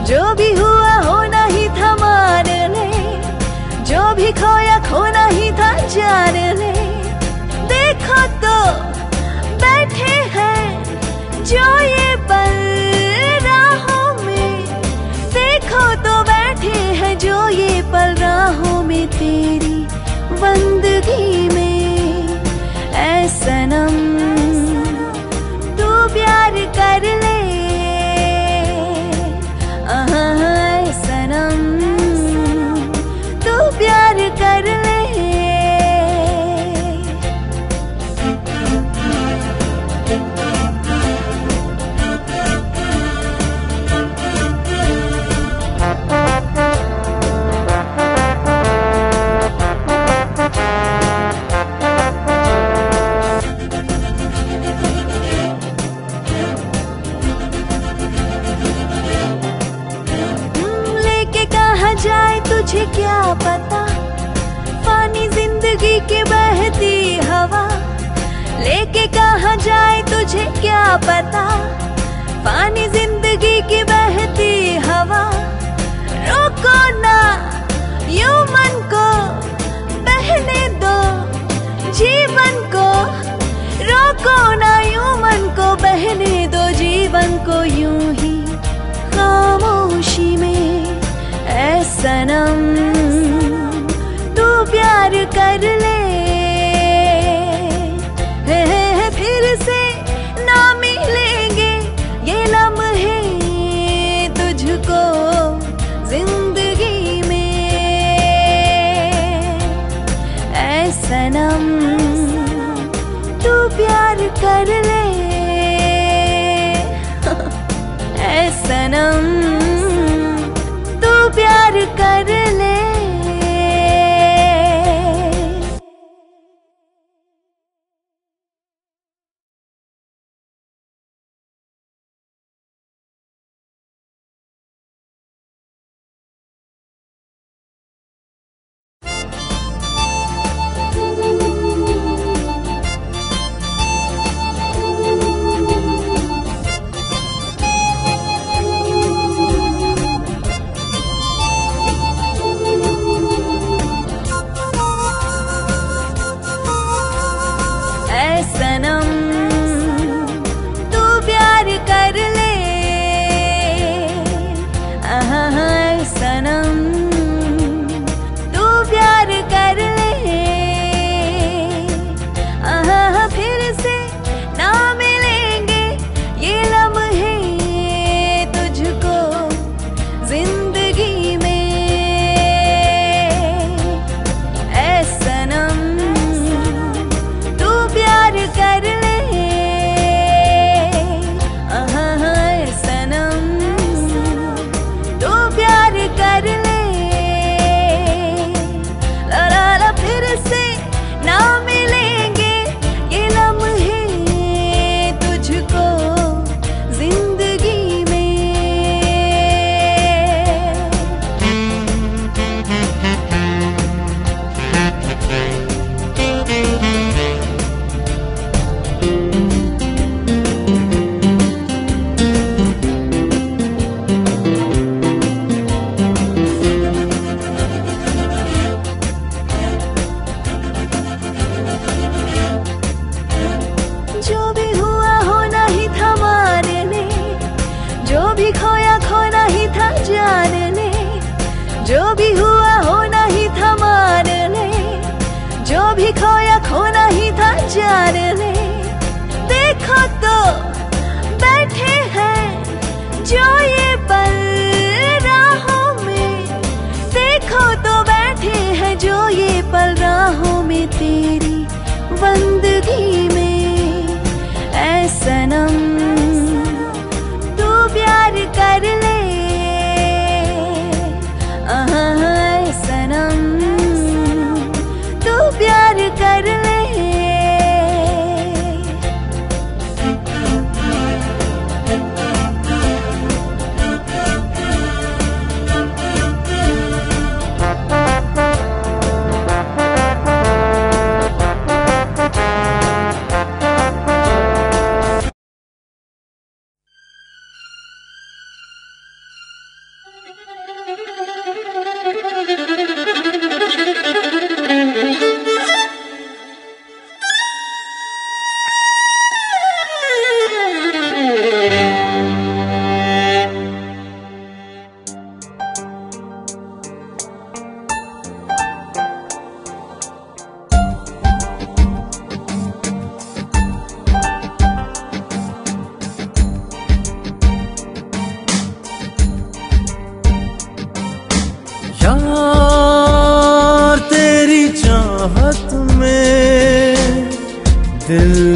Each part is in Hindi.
जो भी हुआ होना ही था मान ले, जो भी खोया खोना ही था जान ले। देखो तो बैठे हैं जो ये पल राहों में, देखो तो बैठे हैं जो ये पल राहों में तेरी बंदगी में। ऐ सनम तू प्यार कर ले, ऐ सनम तू प्यार कर ले। जाए तुझे क्या पता, फानी जिंदगी की बहती हवा। लेके कहाँ जाए तुझे क्या पता, फानी जिंदगी की बहती हवा। रोको ना यूं मन को बहने दो जीवन को, रोको ना यूं मन को बहने दो जीवन को यूं ही खामोशी में। ऐ सनम तू प्यार कर ले, फिर से ना मिलेंगे ये लम्हे तुझको जिंदगी में। ऐ सनम तू प्यार कर ले, ऐ सनम प्यार कर ले। सनम तू प्यार कर ले, सनम तू प्यार कर ले। फिर से ना मिलेंगे ये लम्हे तुझको जिंदगी में। ऐ सनम तू प्यार कर ले, सनम तू प्यार कर ले। ला ला ला फिर से ना मिलेंगे ये लम्हे तुझको जिंदगी में। जो भी हुआ होना ही था मान ले, जो भी खोया खोना ही था जान ले। जो भी हुआ होना ही था मान ले, जो भी खोया खोना ही था जान ले। देखो तो बैठे हैं जो ये पल राहों में, देखो तो बैठे हैं जो ये पल राहों में तेरी बंदगी में। ऐ सनम तू प्यार कर ले,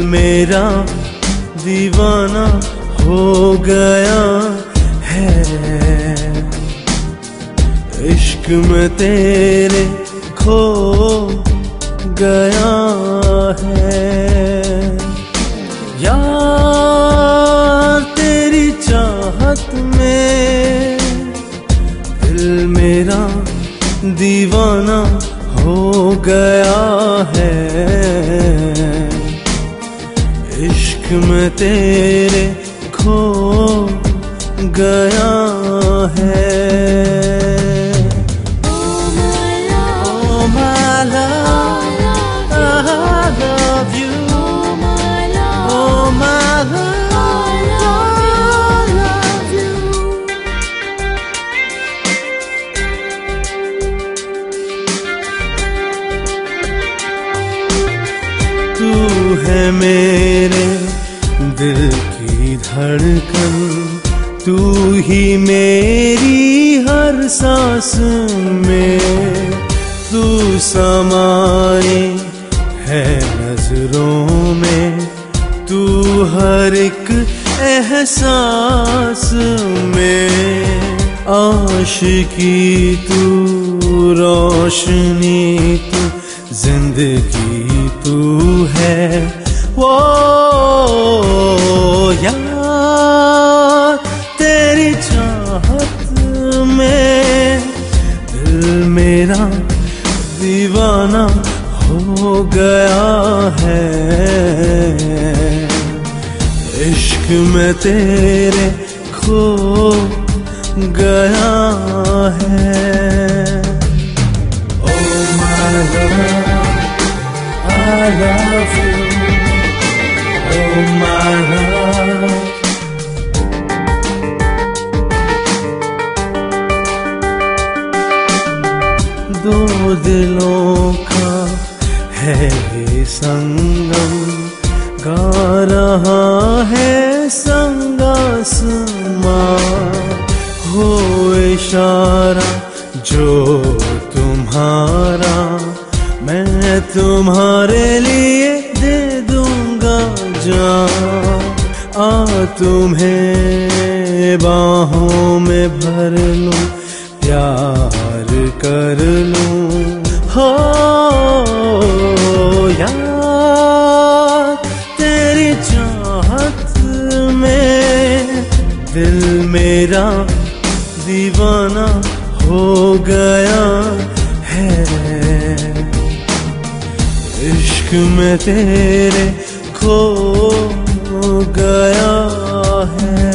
मेरा दीवाना हो गया है, इश्क में तेरे खो गया है। यार तेरी चाहत में दिल मेरा दीवाना हो गया है, इश्क में तेरे खो गया है। तू है मेरे दिल की धड़कन, तू ही मेरी हर सांस में, तू समाई है नजरों में, तू हर एक एहसास में। आशिकी तू, रोशनी तू, जिंदगी तू है वो। यार तेरी चाहत में दिल मेरा दीवाना हो गया है, इश्क में तेरे खो गया है। Oh my love, I love you, oh my love। दो दिलों का है ये संगम, गा रहा है संगसमा, हो इशारा जो तुम्हारा, मैं तुम्हारे लिए दे दूंगा जान। आ तुम्हें बाहों में भर लूं, प्यार कर लूं। हो यार तेरी चाहत में दिल मेरा दीवाना हो गया है, इश्क में तेरे खो गया है।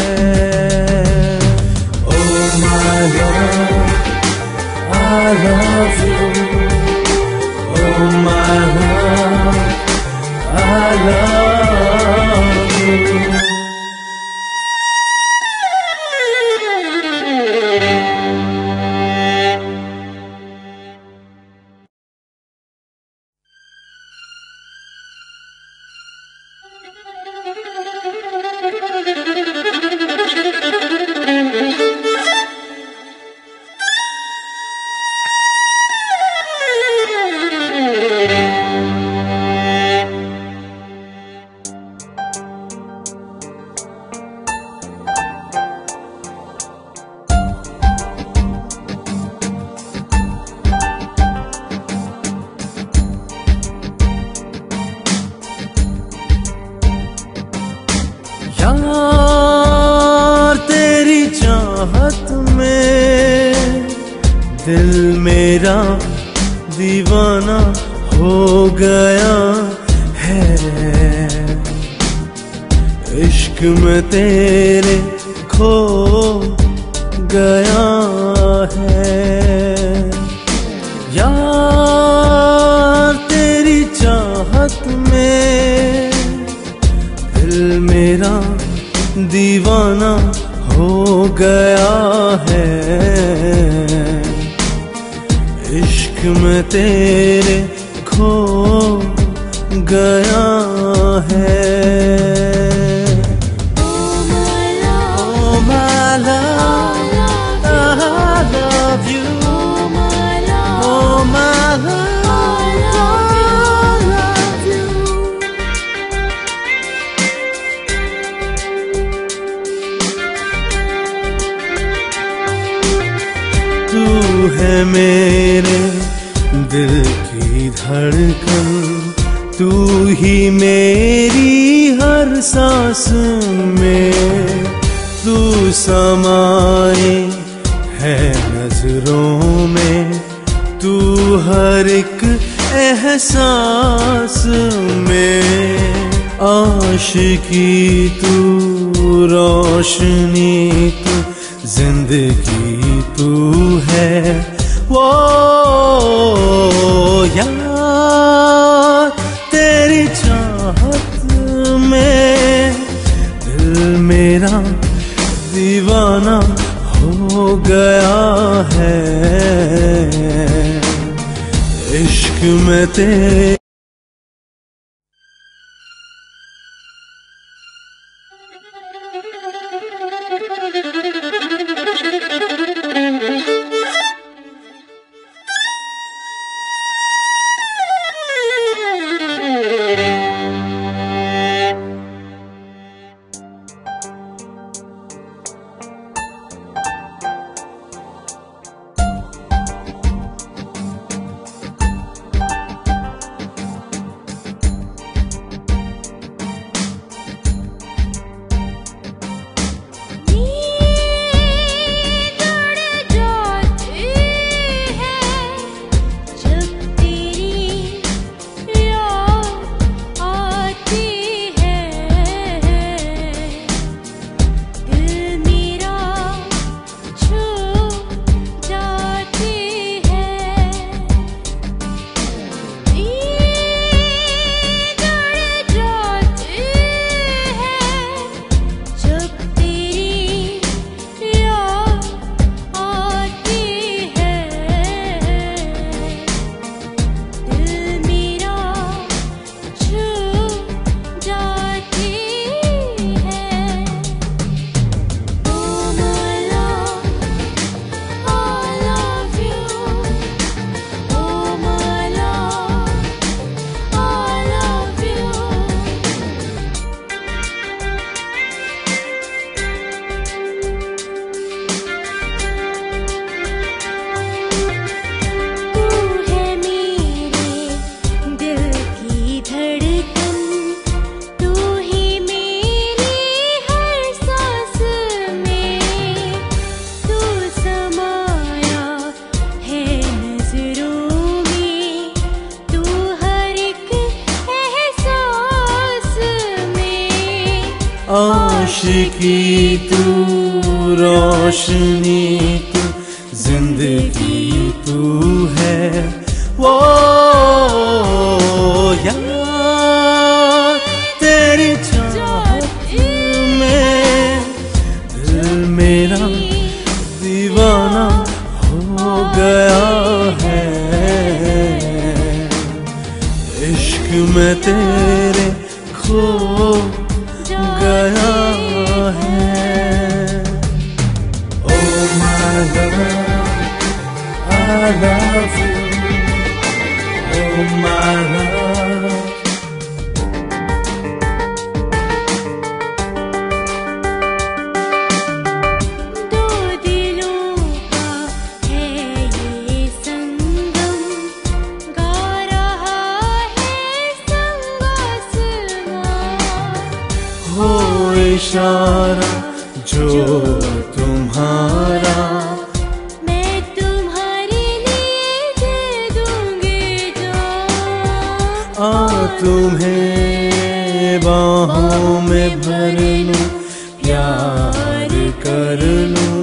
Oh my love, I love you, oh my love, I love you। यार तेरी चाहत में दिल मेरा दीवाना हो गया है, इश्क में तेरे खो गया है। यार तेरी चाहत में दिल मेरा दीवाना हो गया है, इश्क में तेरे खो गया है। तू है मेरे दिल की धड़कन, तू ही मेरी हर सांस में, तू समाए है नजरों में, तू हर एक एहसास में। आशिकी तू, रोशनी तू, जिंदगी तू है। वो यार तेरी चाहत में दिल मेरा दीवाना हो गया है। इश्क में तेरे आशिकी तू, रोशनी तू, जिंदगी तू है। वो यार तेरी चाहत में दिल मेरा दीवाना हो गया है। इश्क में तेरे खो गया है। Oh my love, I love you. Oh my love. दो दिलों का है ये संगम, गा रहा है संग आसमां। हो इशारा जो तुम्हारा, मैं तुम्हारे लिए दे दूंगी जान। आ तुम्हें बाहों में भर लूं, प्यार कर लूं।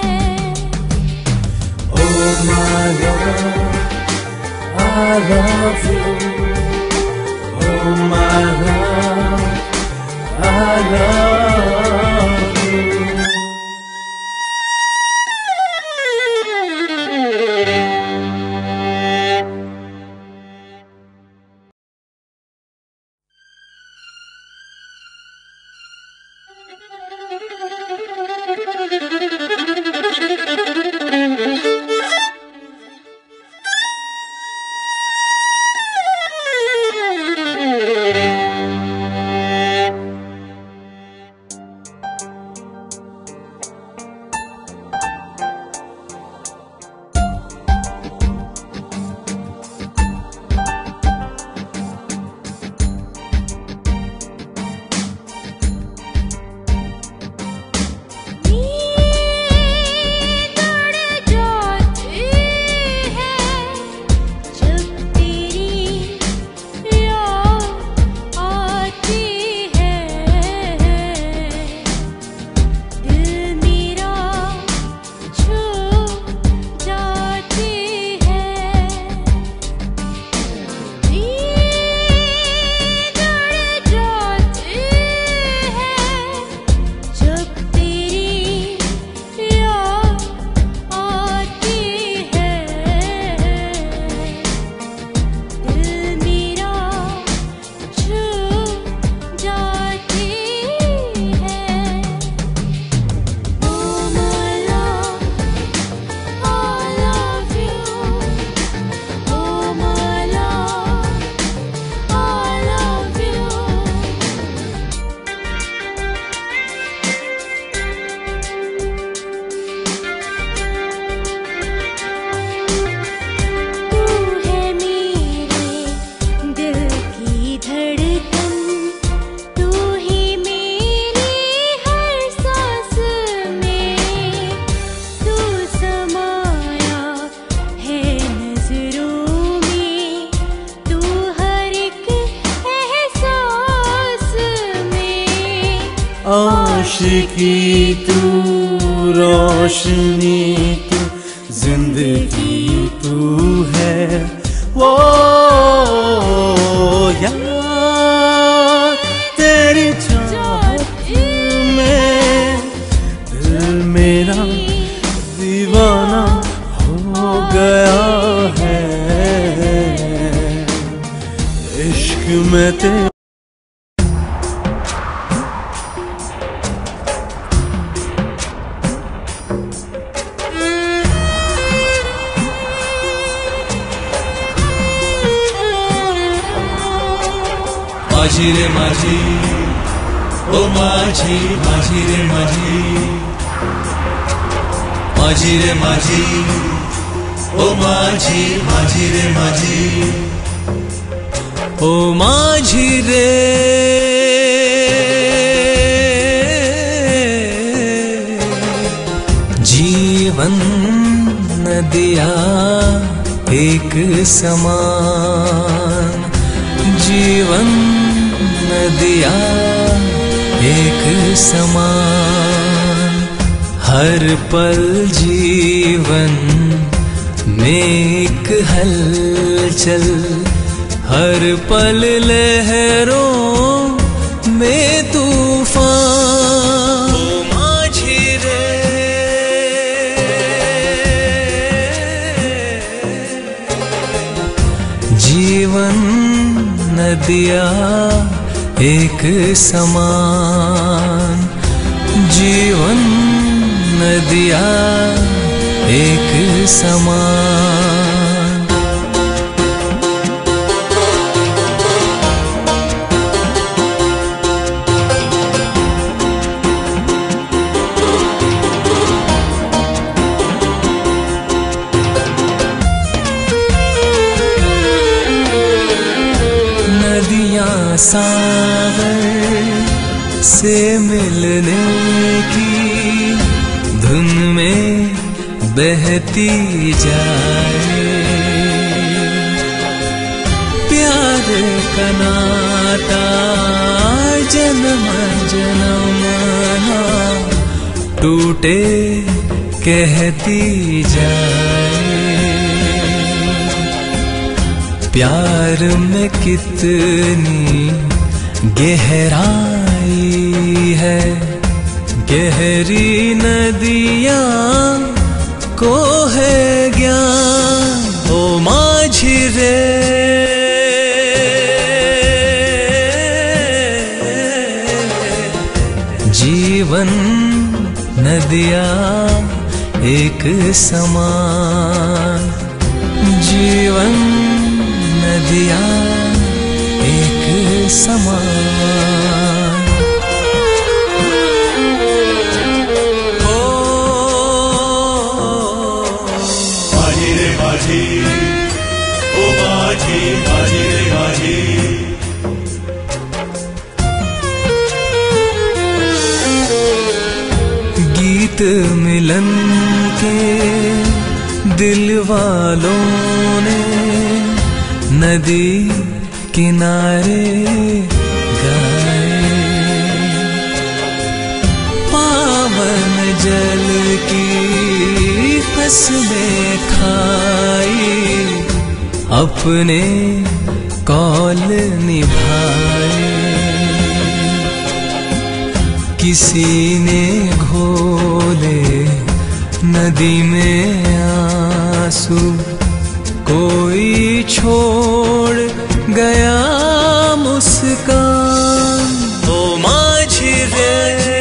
I love आशिकी तू, रोशनी तू, जिंदगी तू है। वो यार तेरी चाहत में दिल मेरा दीवाना हो गया है। इश्क में तेरे माझी रे माझी, ओ माझी, माझी रे माझी, माझी रे माझी, ओ माझी, माझी रे माझी, ओ माझी रे। जीवन नदिया एक समान, जीवन नदिया एक समान, हर पल जीवन में एक हलचल, हर पल लहरों में तूफान। ओ माझी रे, जीवन नदिया एक समान, जीवन नदिया एक समान। नदियाँ सागर से मिलने की धुन में बहती जाए, प्यार का नाता जन्म जन्म ना टूटे कहती जाए। प्यार में कितनी गहराई है, गहरी नदियाँ को है ज्ञान। ओ माझी रे, जीवन नदिया एक समान, जीवन नदिया एक समान। ओ माझी रे माझी, ओ माझी, माझी रे माझी, गीत मिलन के दिल वालों ने नदी किनारे गाए, पावन जल की कसमें खाई, अपने कौल निभाए। किसी ने घोले नदी में आंसू, कोई छोड़ गया मुस्कान। ओ माझी रे,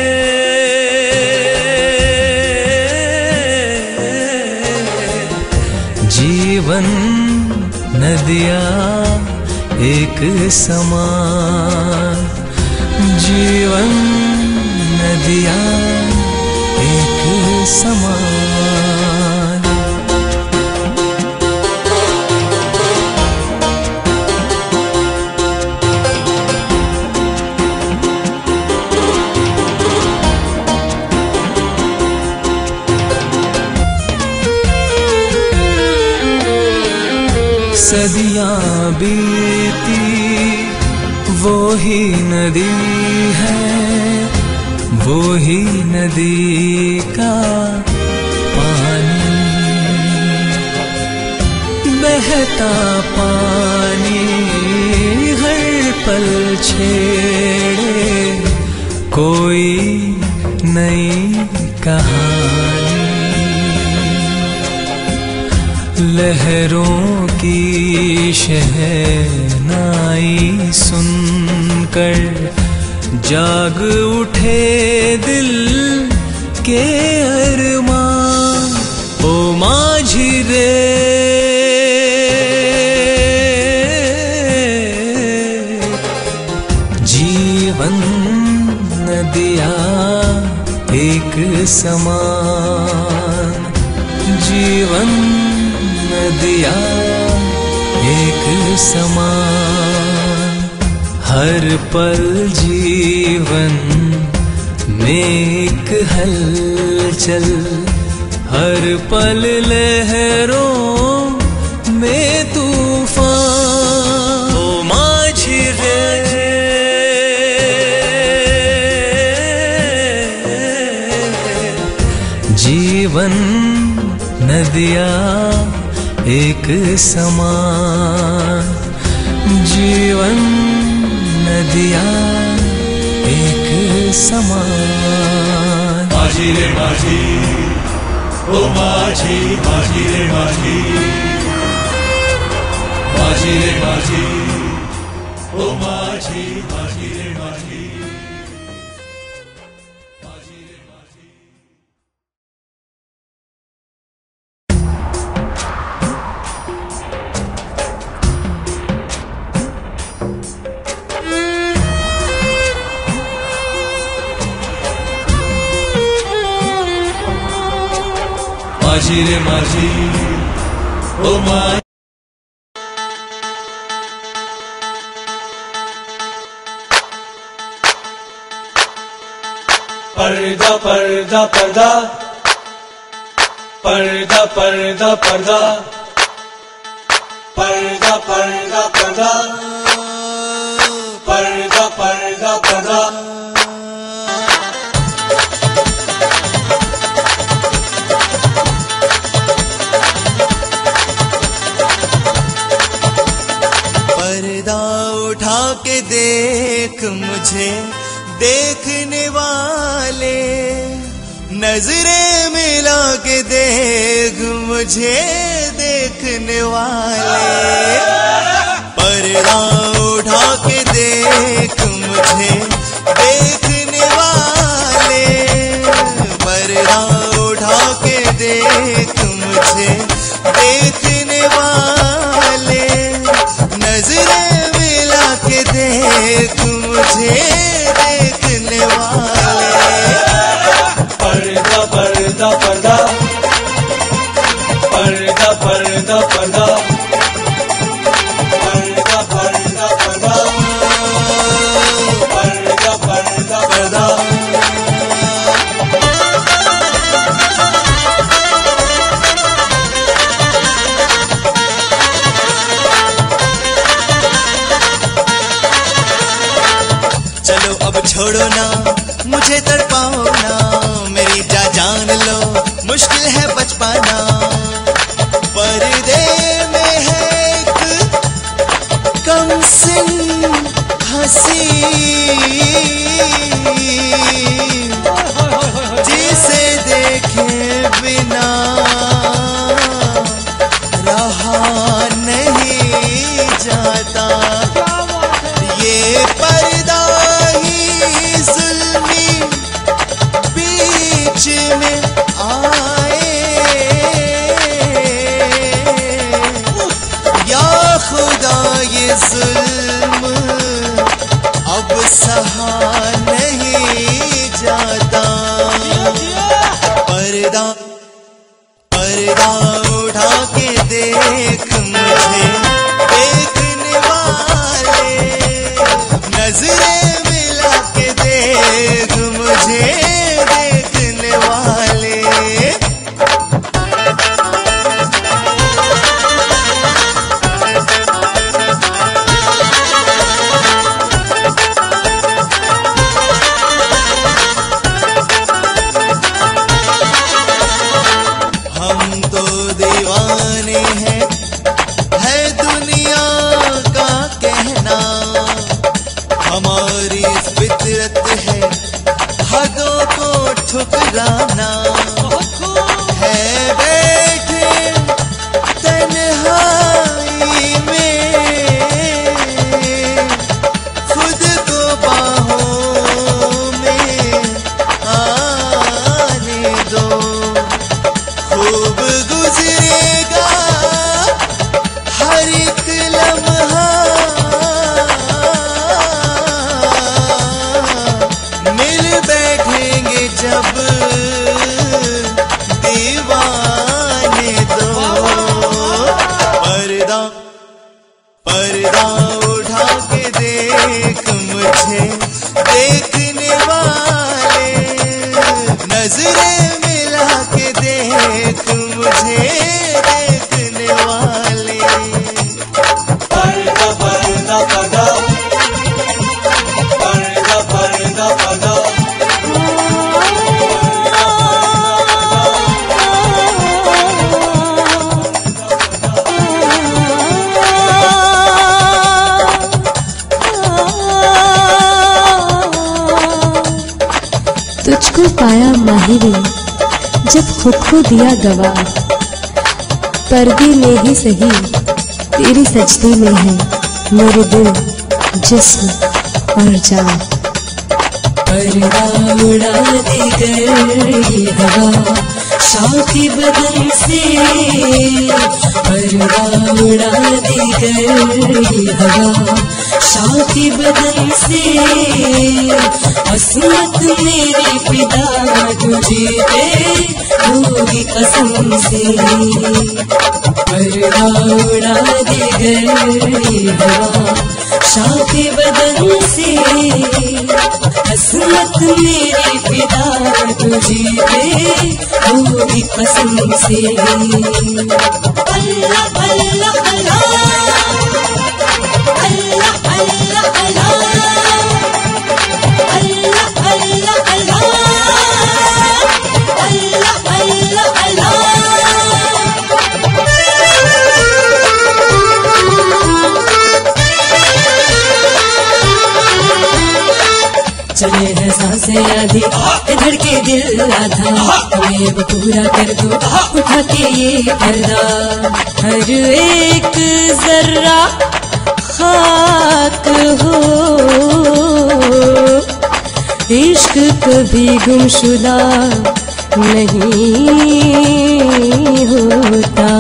जीवन नदिया एक समान, जीवन नदिया एक समान। सदियाँ बीती वो ही नदी है, वो ही नदी का पानी, बहता पानी हर पल छेड़े कोई नई कहानी। लहरों की शहनाई सुनकर जाग उठे दिल के अरमान। ओ माझी रे जीवन नदिया एक समान, जीवन नदिया एक समान। हर पल जीवन में एक हलचल, हर पल लहरों में तूफान। ओ माझी रे जीवन नदिया एक समान, जीवन नदिया एक समान। माझी रे माझी, ओ माझी, माझी रे माझी, माझी रे माझी, ओ माझी, माझी रे माझी, माझी रे माझी। माझी रे माझी, ओ माझी। पर्दा पर्दा पर्दा, पर्दा पर्दा पर्दा, पर्दा पर्दा पर्दा, पर्दा पर्दा पर्दा। पर्दा उठा के देख मुझे देखने वाले, नजरें मिला के देख मुझे देखने वाले। पर्दा उठा के देख मुझे देखने वाले, पर्दा उठा के देख मुझे देखने वाले, नजरें मिला के देख मुझे देखने वाले। पर्दा पर्दा पर्दा, पर्दा पर्दा पर्दा, पर्दा पर्दा पर्दा, पर्दा पर्दा पर्दा। चलो अब छोड़ो ना मुझे तड़पाओ ना, मेरी जान लो मुश्किल है बच पाना। पर्दे में है एक कमसिन हंसी, जिसे देखे बिना रहा नहीं जाता। ये पर्दा ही जुल्मी बीच में आए, या खुदा ये जुल्म अब सहा नहीं जाता। पर्दा पर्दा उठा के देख मुझे देखने वाले, नजरें मिला के देख मुझे देखने वाले। हमारी फितरत है हदों को ठुकराना, है बैठे तन्हाई में खुद को बाहों में आने दो। खूब गुजरेगा हर एक लम्हा, मिल बैठेंगे जब दीवाने दो। पर्दा पर्दा उठा के देख मुझे देखने वाले, नजरें मिला के देख मुझे देखने वाले। पर्दा पर्दा पर्दा पर्दा पर्दा पर्दा तुझको पाया माहिरे जब खुद को दिया गवा, पर्दे में ही सही तेरी सजदे में है मेरे दिल जिस्म और जान। पर्दा उड़ा दे गई हवा शाखी बदन से, पर्दा उड़ा दे गई हवा शाखी बदन से, असमत मेरी पिता तुझे पे होगी कसम से। पर्दा उड़ा दे गई हवा शाखी बदन से, असमत मेरी पिता तुझे पे होगी कसम से। अल्लाह अल्लाह अल्लाह अल्लाह अल्लाह अल्लाह अल्लाह अल्लाह अल्लाह अल्लाह अल्लाह अल्लाह। चले हैं सांसें आधी इधर के दिल आधा, हमें वो पूरा कर दो उठा के ये पर्दा। हर एक जर्रा खाक हो, इश्क कभी गुमशुदा नहीं होता,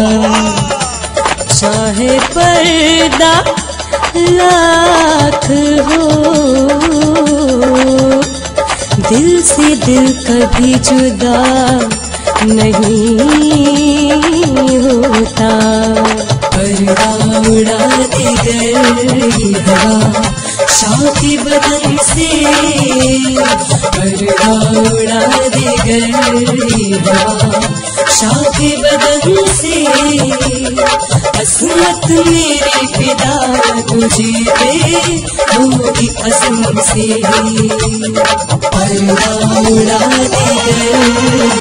चाहे पर्दा लाख हो, दिल से दिल कभी जुदा नहीं होता। पर्दा उड़ा दे गई हवा शाखी बदन से, पर्दा उड़ा दे गई हवा शाखी बदन से, असमत मेरी पिता तुझे पे होगी कसम से। पर्दा उड़ा दे गई।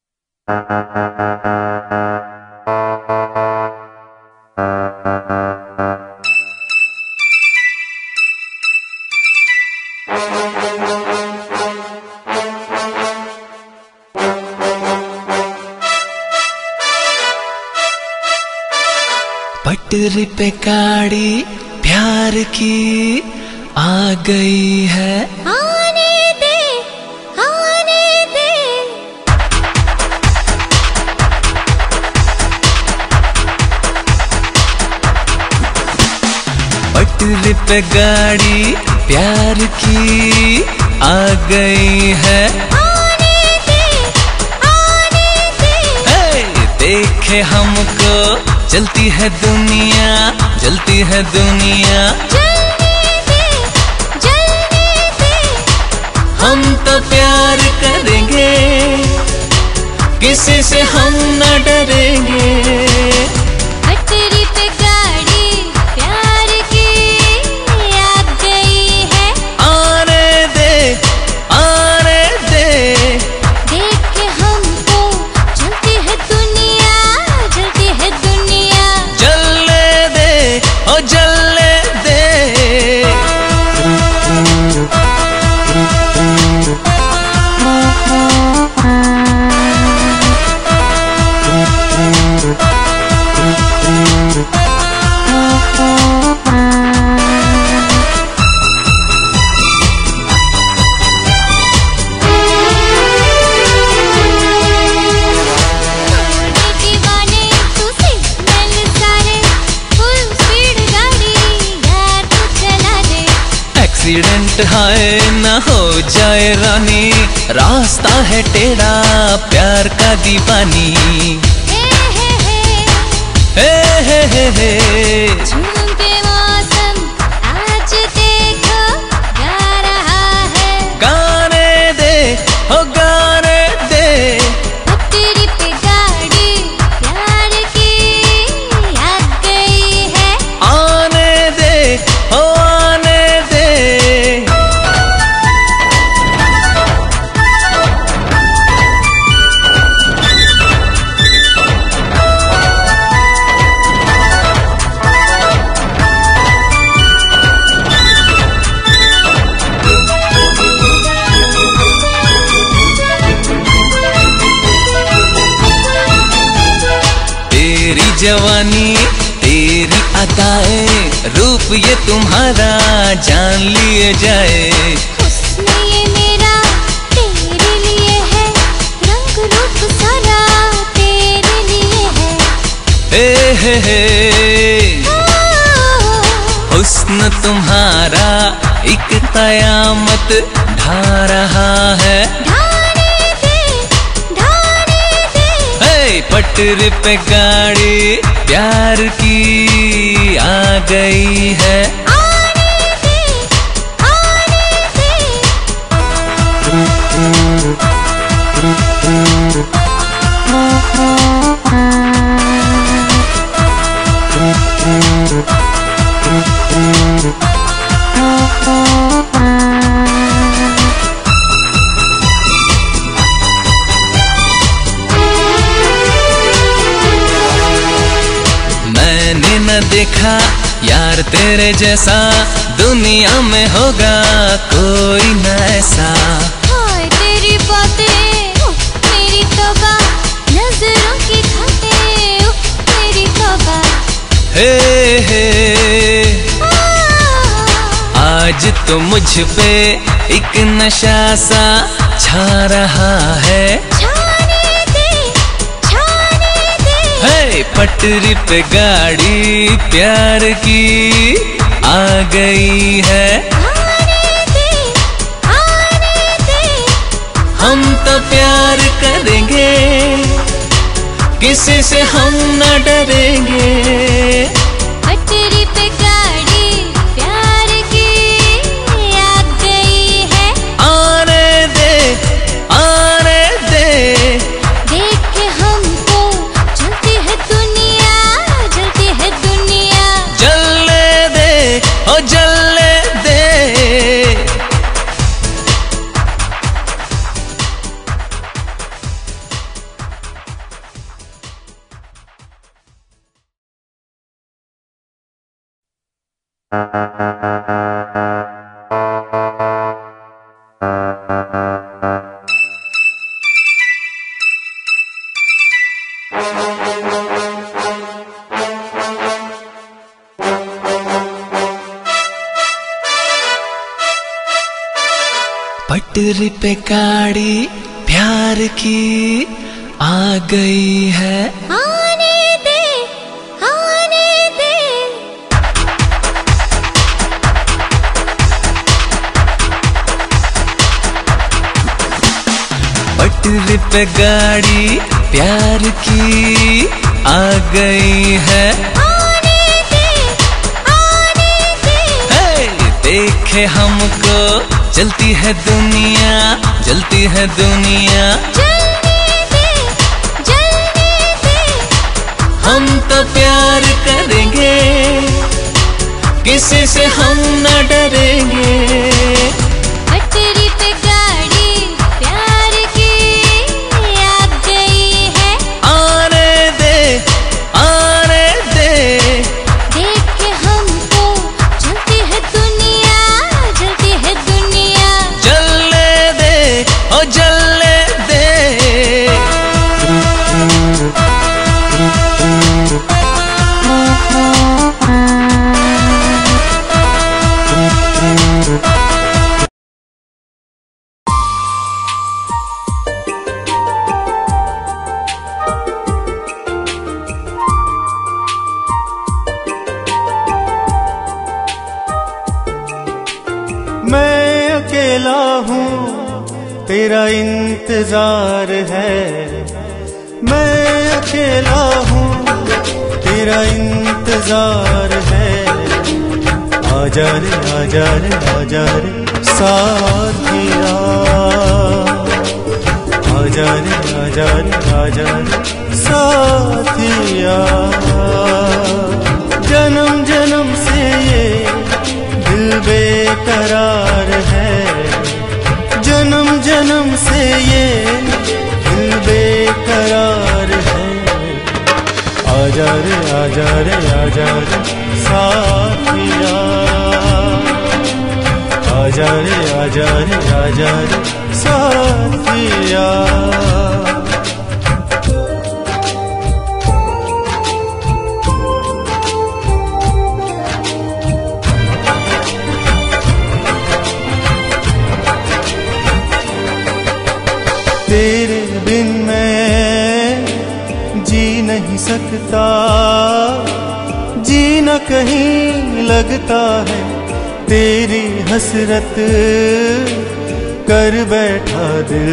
पटरी पे गाड़ी प्यार की आ गई है, आने दे आने दे। पटरी पे गाड़ी प्यार की आ गई है, आने दे आने दे। देखे हमको जलती है दुनिया, जलती है दुनिया, जलने दे जलने दे। हम तो प्यार करेंगे किसी से हम न डरेंगे। पटरी पे गाड़ी प्यार की आ गई है, आने दे आने दे। देख के हमको जलती है दुनिया, जलती है दुनिया। जलने दे ओ जलने दे। एक्सीडेंट हाय ना हो जाए रानी, रास्ता है टेढ़ा प्यार का दीवानी। हे झूमते मौसम आज देखो गा रहा है, गाने दे हो गाने दे, पटरी पे गाड़ी प्यार की आ गई है, आने दे हो आने दे। तेरी जवानी तेरी अदाएं, रूप ये तुम्हारा जान लिए जाए। हुस्न ये मेरा तेरे लिए है, रंग रूप सारा तेरे लिए है। हे हुस्न तुम्हारा एक कयामत ढा रहा है, ढाने दे हे पटरी पे गाड़ी प्यार की आ गई है। आने दे मैंने न देखा यार तेरे जैसा, दुनिया में होगा कोई न ऐसा। हाय तेरी बातें मेरी तौबा, नजरों की खाते मेरी तौबा। हे आज तो मुझ पे एक नशा सा छा रहा है, छाने दे हे पटरी पे गाड़ी प्यार की आ गई है। आने दे हम तो प्यार करेंगे, किसी से हम न डरेंगे। पटरी पे गाड़ी प्यार की आ गई है, आने दे देख के हमको जलती है दुनिया, जलती है दुनिया। जलने दे ओ जलने दे। पटरी पे गाड़ी प्यार की आ गई है। आने दे पटरी पे गाड़ी प्यार की आ गई है। हे देखे हमको जलती है दुनिया, जलती है दुनिया। हम तो प्यार करेंगे, किसी से हम न डरेंगे। पटरी पे गाड़ी प्यार की आ गई है, आने दे देख के हमको जलती है दुनिया, जलती है दुनिया। जलने दे ओ जलने दे। आने अकेला हूँ तेरा इंतजार है, मैं अकेला हूँ तेरा इंतजार है। आजा रे आजा रे आजा रे साथिया, आजा रे आजा रे आजा रे साथिया। जन्म जन्म से ये दिल बेकरार है, जन्म जन्म से ये दिल बेकरार है। आजा रे आजा रे आजा रे साथिया, आजा रे आजा रे आजा रे साथिया। तेरे बिन मैं जी नहीं सकता, जीना कहीं लगता है। तेरी हसरत कर बैठा दिल,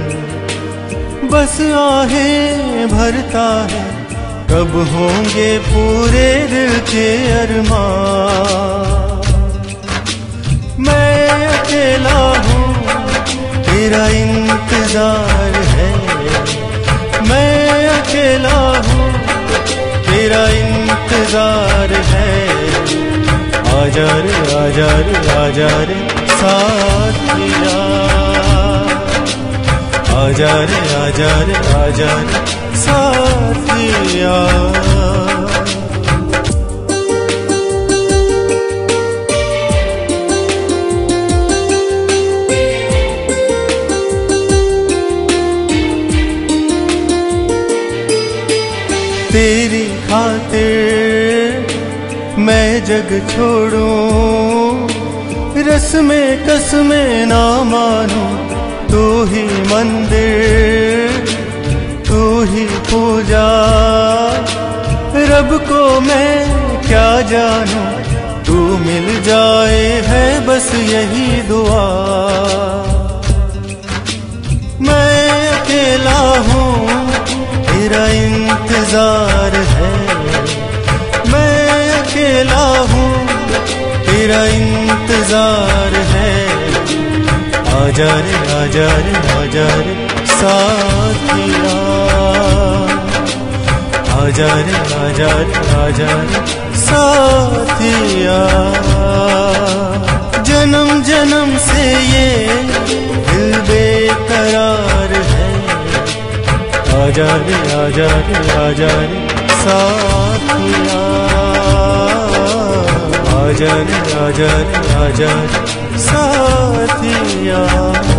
बस आहें भरता है। कब होंगे पूरे दिल के अरमान। मैं अकेला हूँ तेरा इंतजार है, मैं अकेला हूँ तेरा इंतजार है। आजा रे आजा रे आजा रे साथिया, आजा रे आजा रे आजा रे साथिया। तेरी खातिर मैं जग छोड़ूं, रस्में कसमें ना मानूं। तू ही मंदिर तू ही पूजा, रब को मैं क्या जानूं। तू मिल जाए है बस यही दुआ। मैं अकेला हूँ तेरा इंतजार है, मैं अकेला हूँ तेरा इंतजार है। आजा रे आजा रे आजा रे साथिया, आजा रे आजा रे आजा रे साथिया। जन्म जन्म से ये दिल बेकरार है। आजा रे आजा रे आजा रे साथिया, आजा रे आजा रे आजा रे साथिया।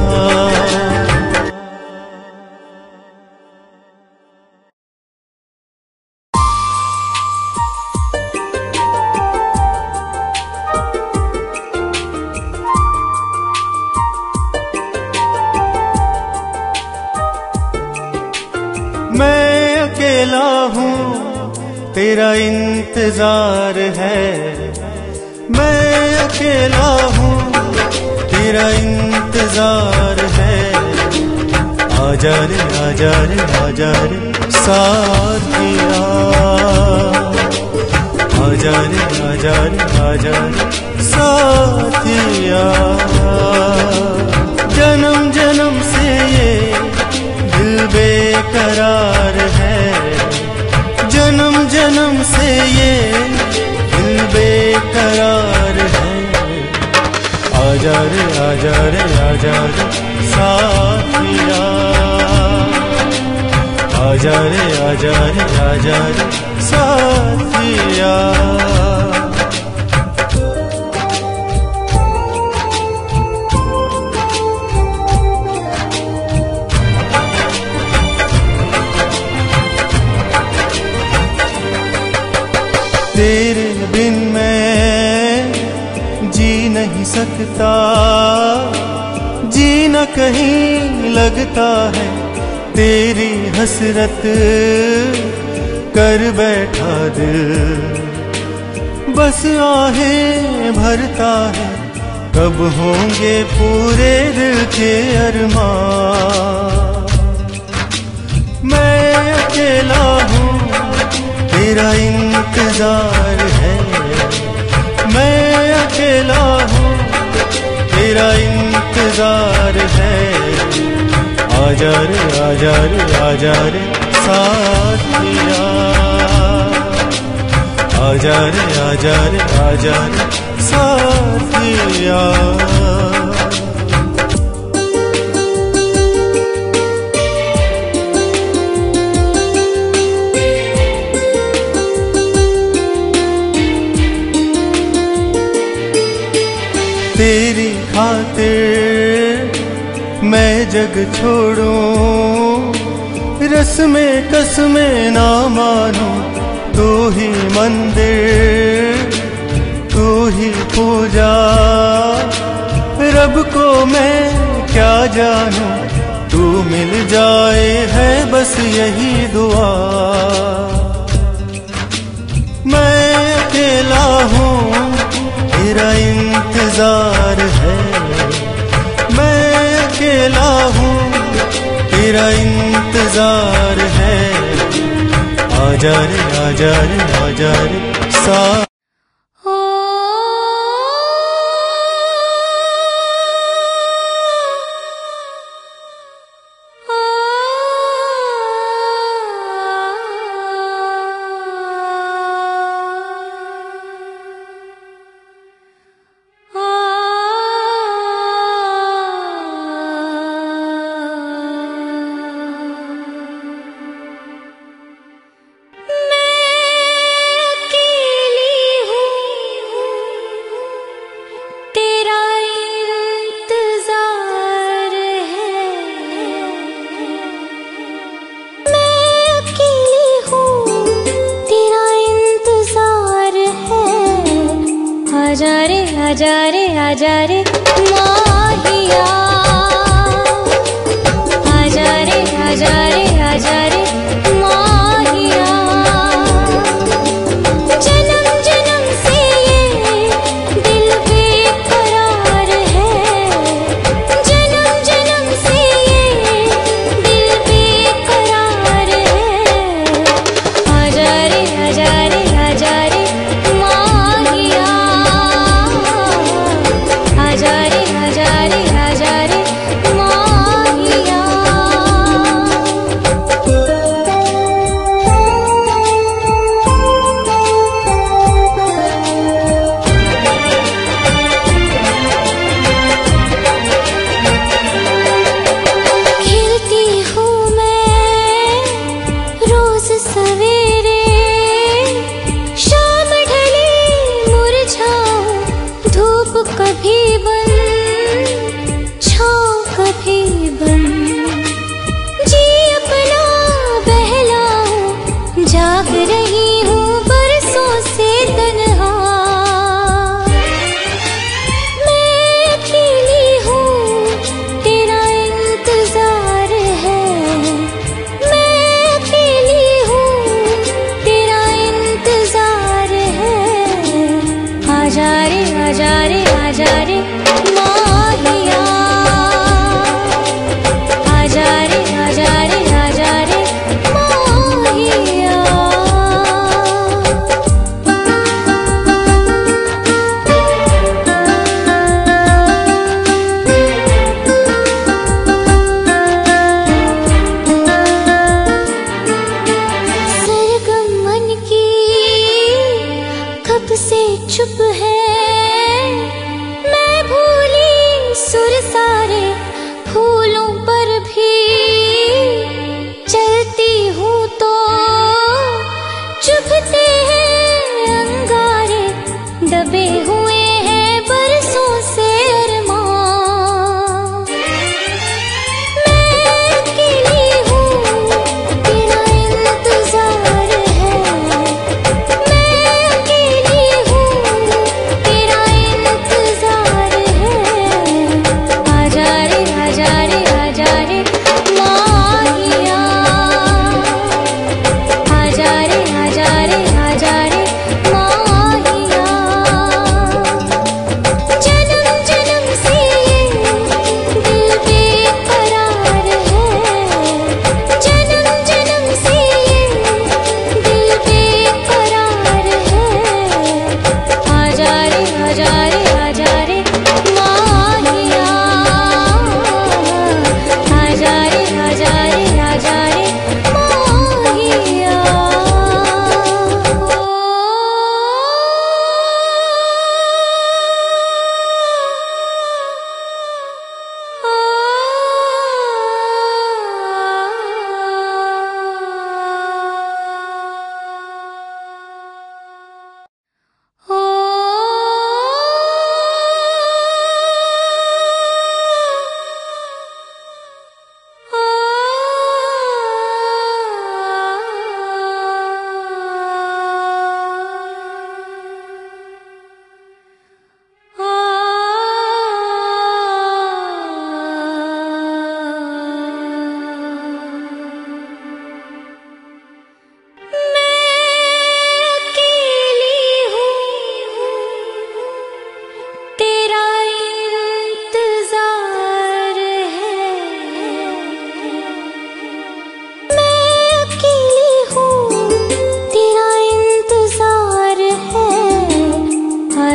मैं अकेला हूँ तेरा इंतजार है, मैं अकेला हूँ तेरा इंतजार है। आजा रे आजा रे आजा रे साथिया, आजा रे आजा रे आजा रे साथिया। जन्म जन्म से ये दिल बेकरार है, जन्म जन्म से ये दिल बेकरार है। आजा रे आजा रे आजा रे साथिया, आजा रे आजा रे आजा रे साथिया। तेरे बिन मैं जी नहीं सकता, जीना कहीं लगता है। तेरी हसरत कर बैठा दिल, बस आहें भरता है। कब होंगे पूरे दिल के अरमान। मैं अकेला हूँ, तेरा इंतजार है। मैं अकेला हूँ, तेरा इंतजार है। आजा रे आजा रे आजा रे साथिया, आजा रे आजा रे आजा रे साथिया। तेरी खातिर मैं जग छोड़ूं, रस्में कसमें ना मानूं। तू ही मंदिर, तू ही पूजा, रब को मैं क्या जानूं। तू मिल जाए है बस यही दुआ। मैं अकेला हूँ, तेरा इंतजार है। मैं अकेला हूँ, तेरा इंतजार है। आजा रे आजा रे आजा रे सा। आजा रे माहिया, आजा रे आजा रे आजा रे माहिया। जन्म जन्म से ये दिल बेकरार है। जन्म जन्म से ये दिल बेकरार है। आजा रे आजा रे आजा रे माहिया, आजा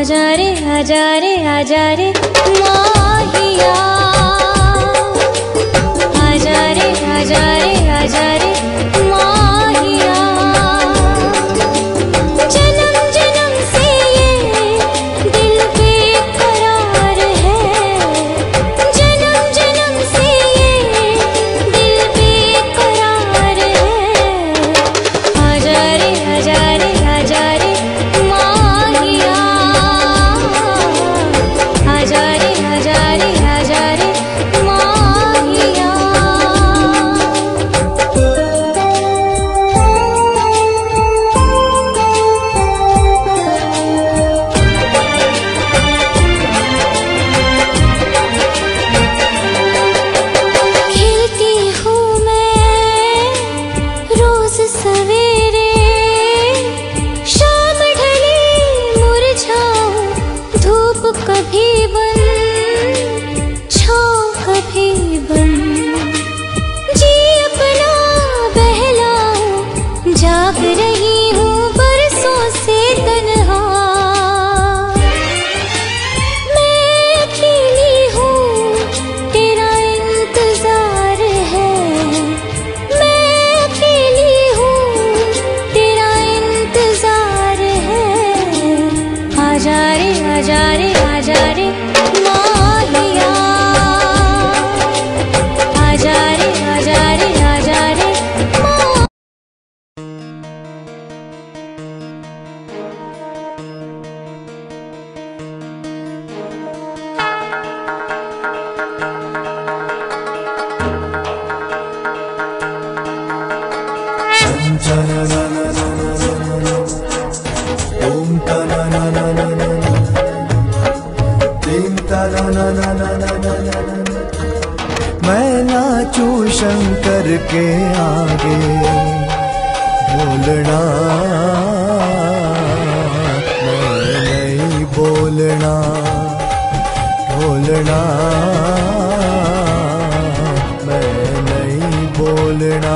आजा रे आजा रे आजा रे माहिया, आजा रे आजा रे आजा रे माहिया। जन्म जन्म से ये दिल बेकरार है, जन्म जन्म से ये दिल बेकरार है। आजा रे आजा रे आजा रे माहिया, आजा रे आजा रे आजा रे माहिया। खिलती हूँ मैं रोज सवेरे, शाम ढली मुरझाऊं, धूप कभी बन छाँव कभी बन। जी अपना बहलाऊं, जाग रही हूँ बरसों से तन्हा। मैं अकेली हूँ, तेरा इंतजार है। मैं अकेली हूँ, तेरा इंतजार है। आजा रे आजा रे आजा रे माहिया, आजा रे आजा रे आजा रे माहिया। मैं नाचूं शंकर के आगे, बोलना मैं नहीं बोलना, बोलना मैं नहीं बोलना,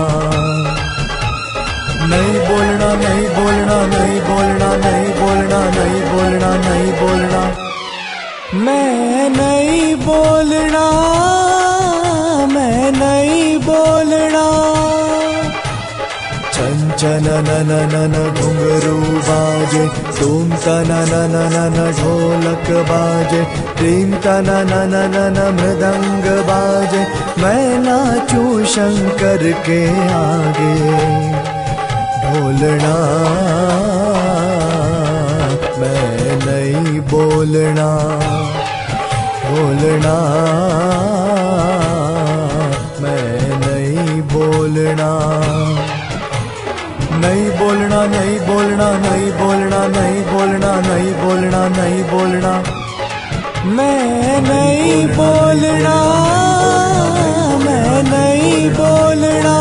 नहीं बोलना नहीं बोलना नहीं बोलना नहीं बोलना नहीं बोलना नहीं बोलना, मैं नहीं बोलना, मैं नहीं बोलना। चन चन नन नन घुंघरू बाजे, तुम तना नन नन ढोलक बाजे, प्रेम तना नन नन मृदंग बाजे। मैं नाचूं शंकर के आगे, बोलना मैं नहीं बोलना, बोलना मैं नहीं बोलना, नहीं बोलना नहीं बोलना नहीं बोलना नहीं बोलना नहीं बोलना नहीं बोलना, मैं नहीं बोलना, मैं नहीं बोलना।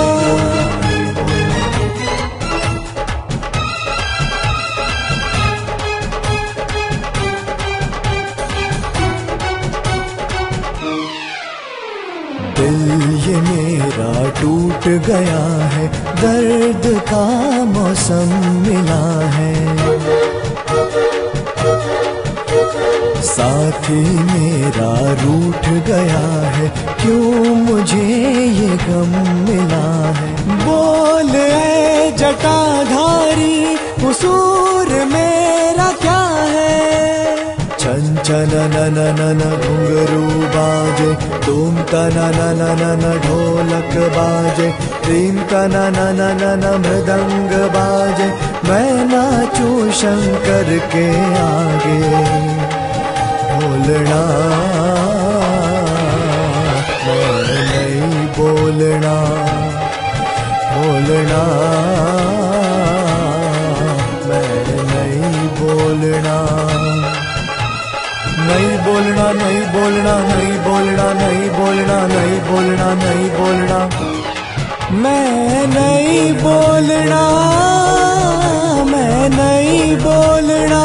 दिल ये मेरा टूट गया है, दर्द का मौसम मिला है। साथी मेरा रूठ गया है, क्यों मुझे ये गम मिला है। बोल ऐ जटाधारी, कसूर मेरा क्या है। चन चन नन नन घुंघरू बाजे, तुम तना नन नन ढोलक बाजे, प्रेम तना नन नन मृदंग बाजे। मैं नाचूं शंकर के आगे, बोलना मैं नहीं बोलना, बोलना मैं नहीं बोलना, नहीं बोलना नहीं बोलना नहीं बोलना नहीं बोलना नहीं बोलना नहीं बोलना, मैं नहीं बोलना, मैं नहीं बोलना।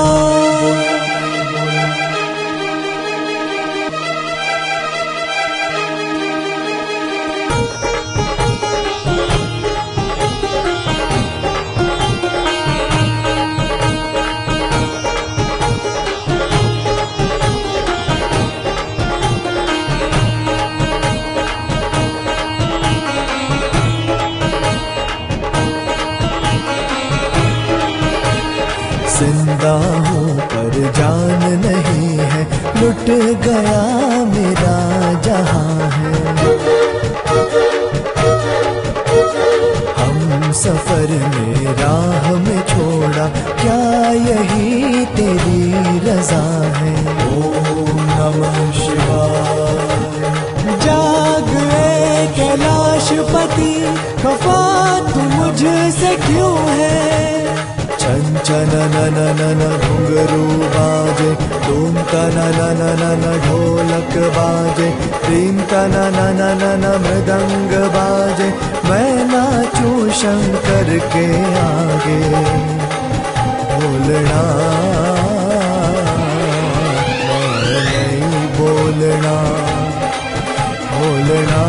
लुट गया मेरा जहां है। हम सफर में राह में छोड़ा, क्या यही तेरी रजा है? ओम नमः शिवाय। जाग ए कैलाशपति, खफा तू मुझसे क्यों है? छन छन न न न न घुंघरू बाजे, धूम ता न न न न न ढोलक बाजे, प्रेम ता न न न न न मृदंग बाजे। मैं नाचूं शंकर के आगे, बोलना नहीं बोलना, बोलना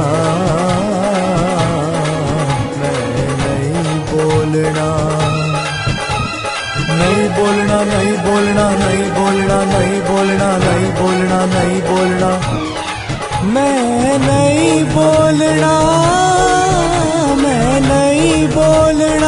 मैं नहीं बोलना, नहीं बोलना, नहीं बोलना, नहीं बोलना, नहीं बोलना, नहीं बोलना, नहीं बोलना, मैं नहीं बोलना, मैं नहीं बोलना।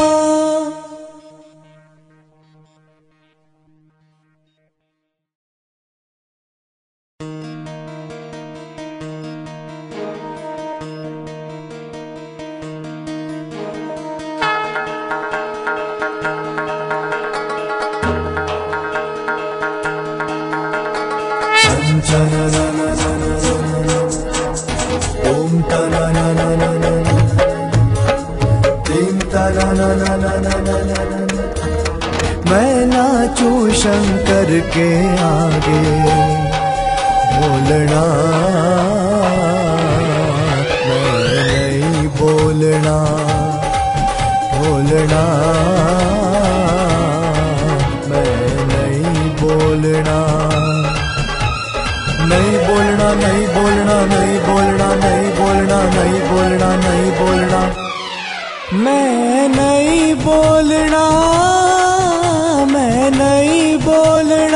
मैं नाचूं शंकर के आगे, बोलना मैं नहीं बोलना, बोलना मैं नहीं बोलना, नहीं बोलना, नहीं बोलना, नहीं बोलना, नहीं बोलना, नहीं बोलना, नहीं बोलना, मैं नहीं बोलना, मैं नहीं बोलना।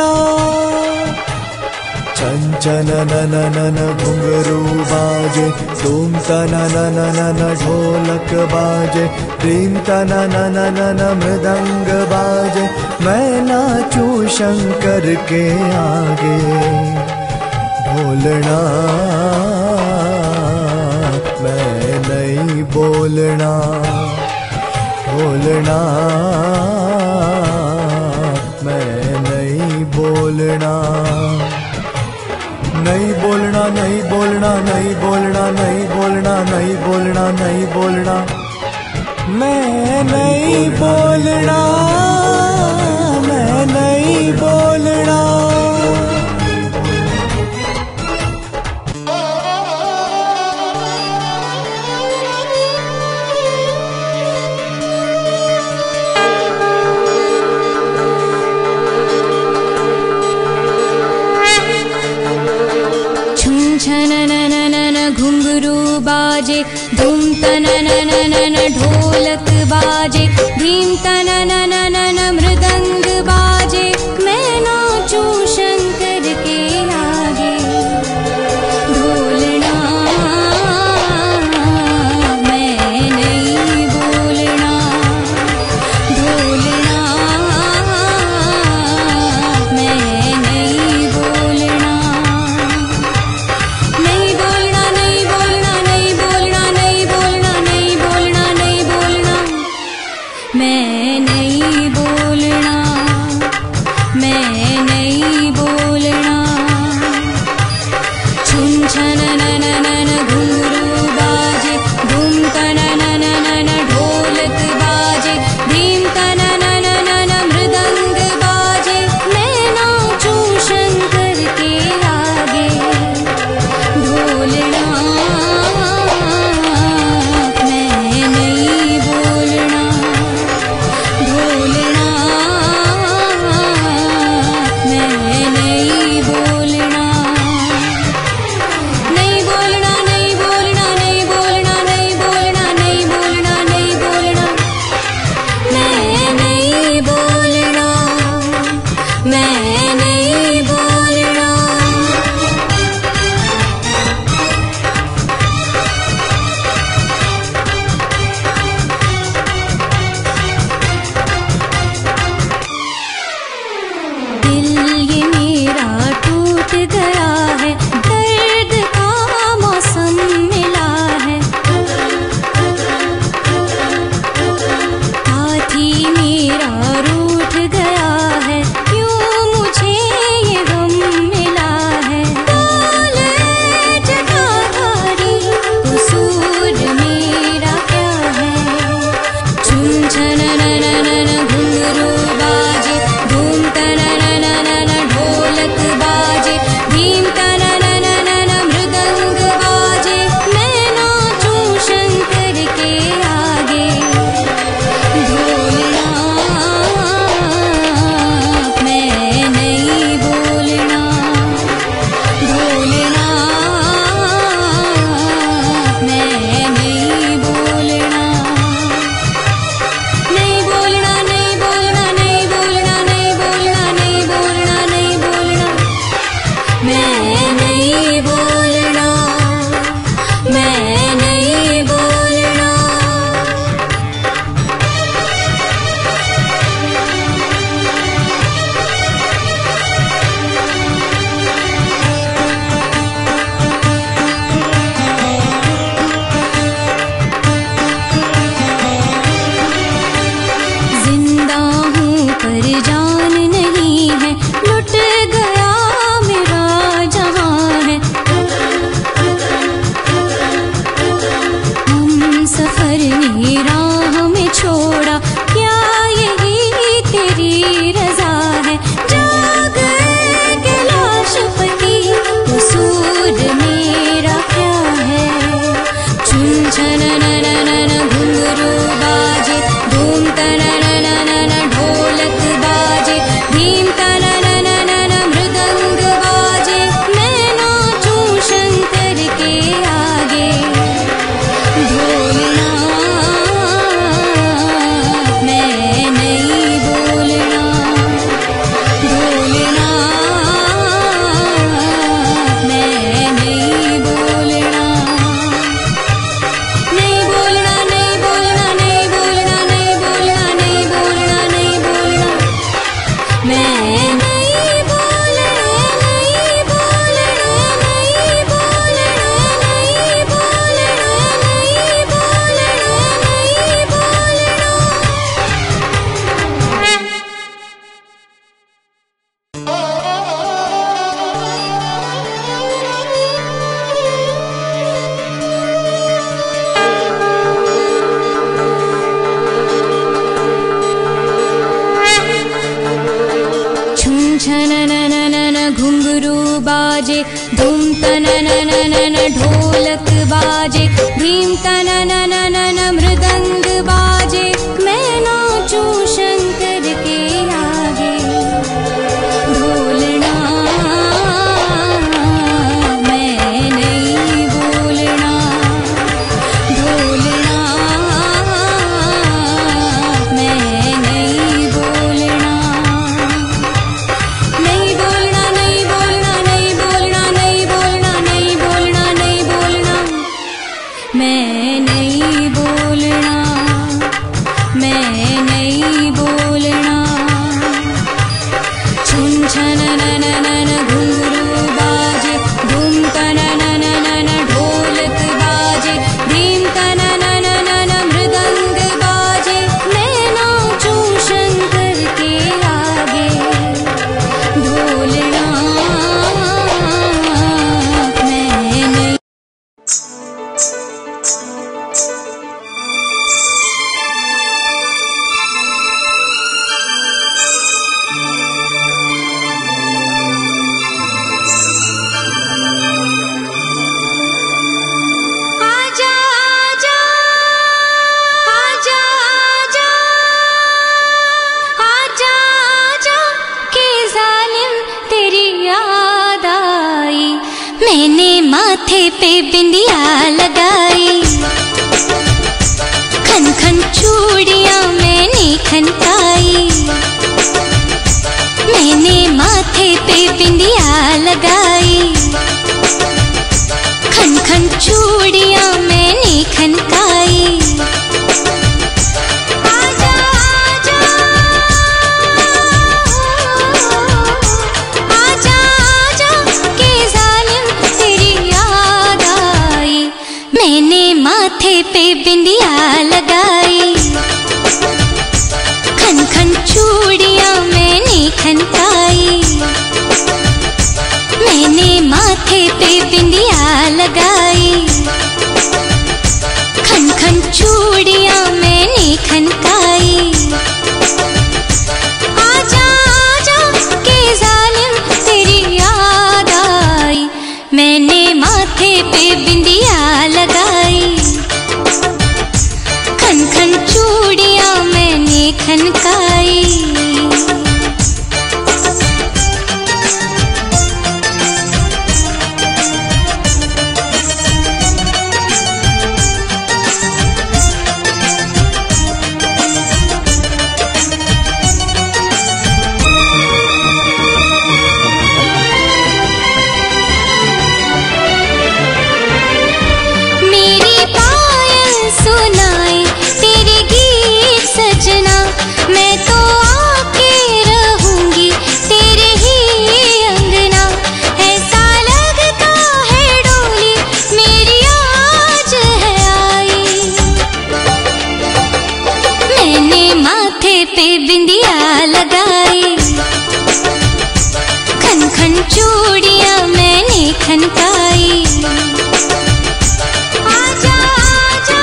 छन छन न न न न घुंघरू बाजे, धूम ता न न न न न ढोलक बाजे, प्रेम ता न न न न न मृदंग बाजे। मैं नाचूं शंकर के आगे, बोलना मैं नहीं बोलना, बोलना मैं नहीं बोलना, नहीं बोलना, नहीं बोलना, नहीं बोलना, नहीं बोलना, नहीं बोलना, नहीं बोलना, मैं नहीं बोलना, मैं नहीं बोलना। घुंघरू बाजे, धूम तन न न न न ढोलक बाजे, धीम तन न न न न मृदंग बाजे। मैं नाचूं शंकर के आगे, बोलना मैं नहीं बोलना, बोलना मैं नहीं बोलना, नहीं बोलना, नहीं बोलना, नहीं बोलना, नहीं बोलना, नहीं बोलना, नहीं बोलना, मैं नहीं बोलना, मैं नहीं बोलना। छुन छन न न न न घुंघरू बाजे, धूम तन न न न न ढोलक बाजे, धीम तन न न न न मृदंग बाजे। मैं नाचूं शंकर के आगे, बोलना मैं नहीं बोलना, बोलना मैं नहीं बोलना, नहीं बोलना, माथे पे बिंदिया लगाई, खन खन चूड़ियां मैंने खनकाई। मैंने माथे पे बिंदिया लगाई, खन खन चूड़ियां मैंने खनकाई। आजा आजा आजा आजा के जालिम तेरी याद आई। मैंने माथे पे बिंदिया लगाई, खन खन चूड़ियां मैंने खनकाई। मैंने माथे पे बिंदिया लगाई, खन खन चूड़ियां मैंने खनकाई। आजा आजा के जालिम तेरी याद आई। मैंने माथे पे बिंदिया लगाई, खन खन चूड़ियां मैंने खनकाई। मेरी पायल सुनाए तेरे गीत सजना, मैं तो आके रहूंगी तेरे ही अंगना। ऐसा लगता है डोली मेरी आज है आई। मैंने माथे पे बिंदिया लगाई, खन खन चूड़ियां मैंने खनकाई। आजा आजा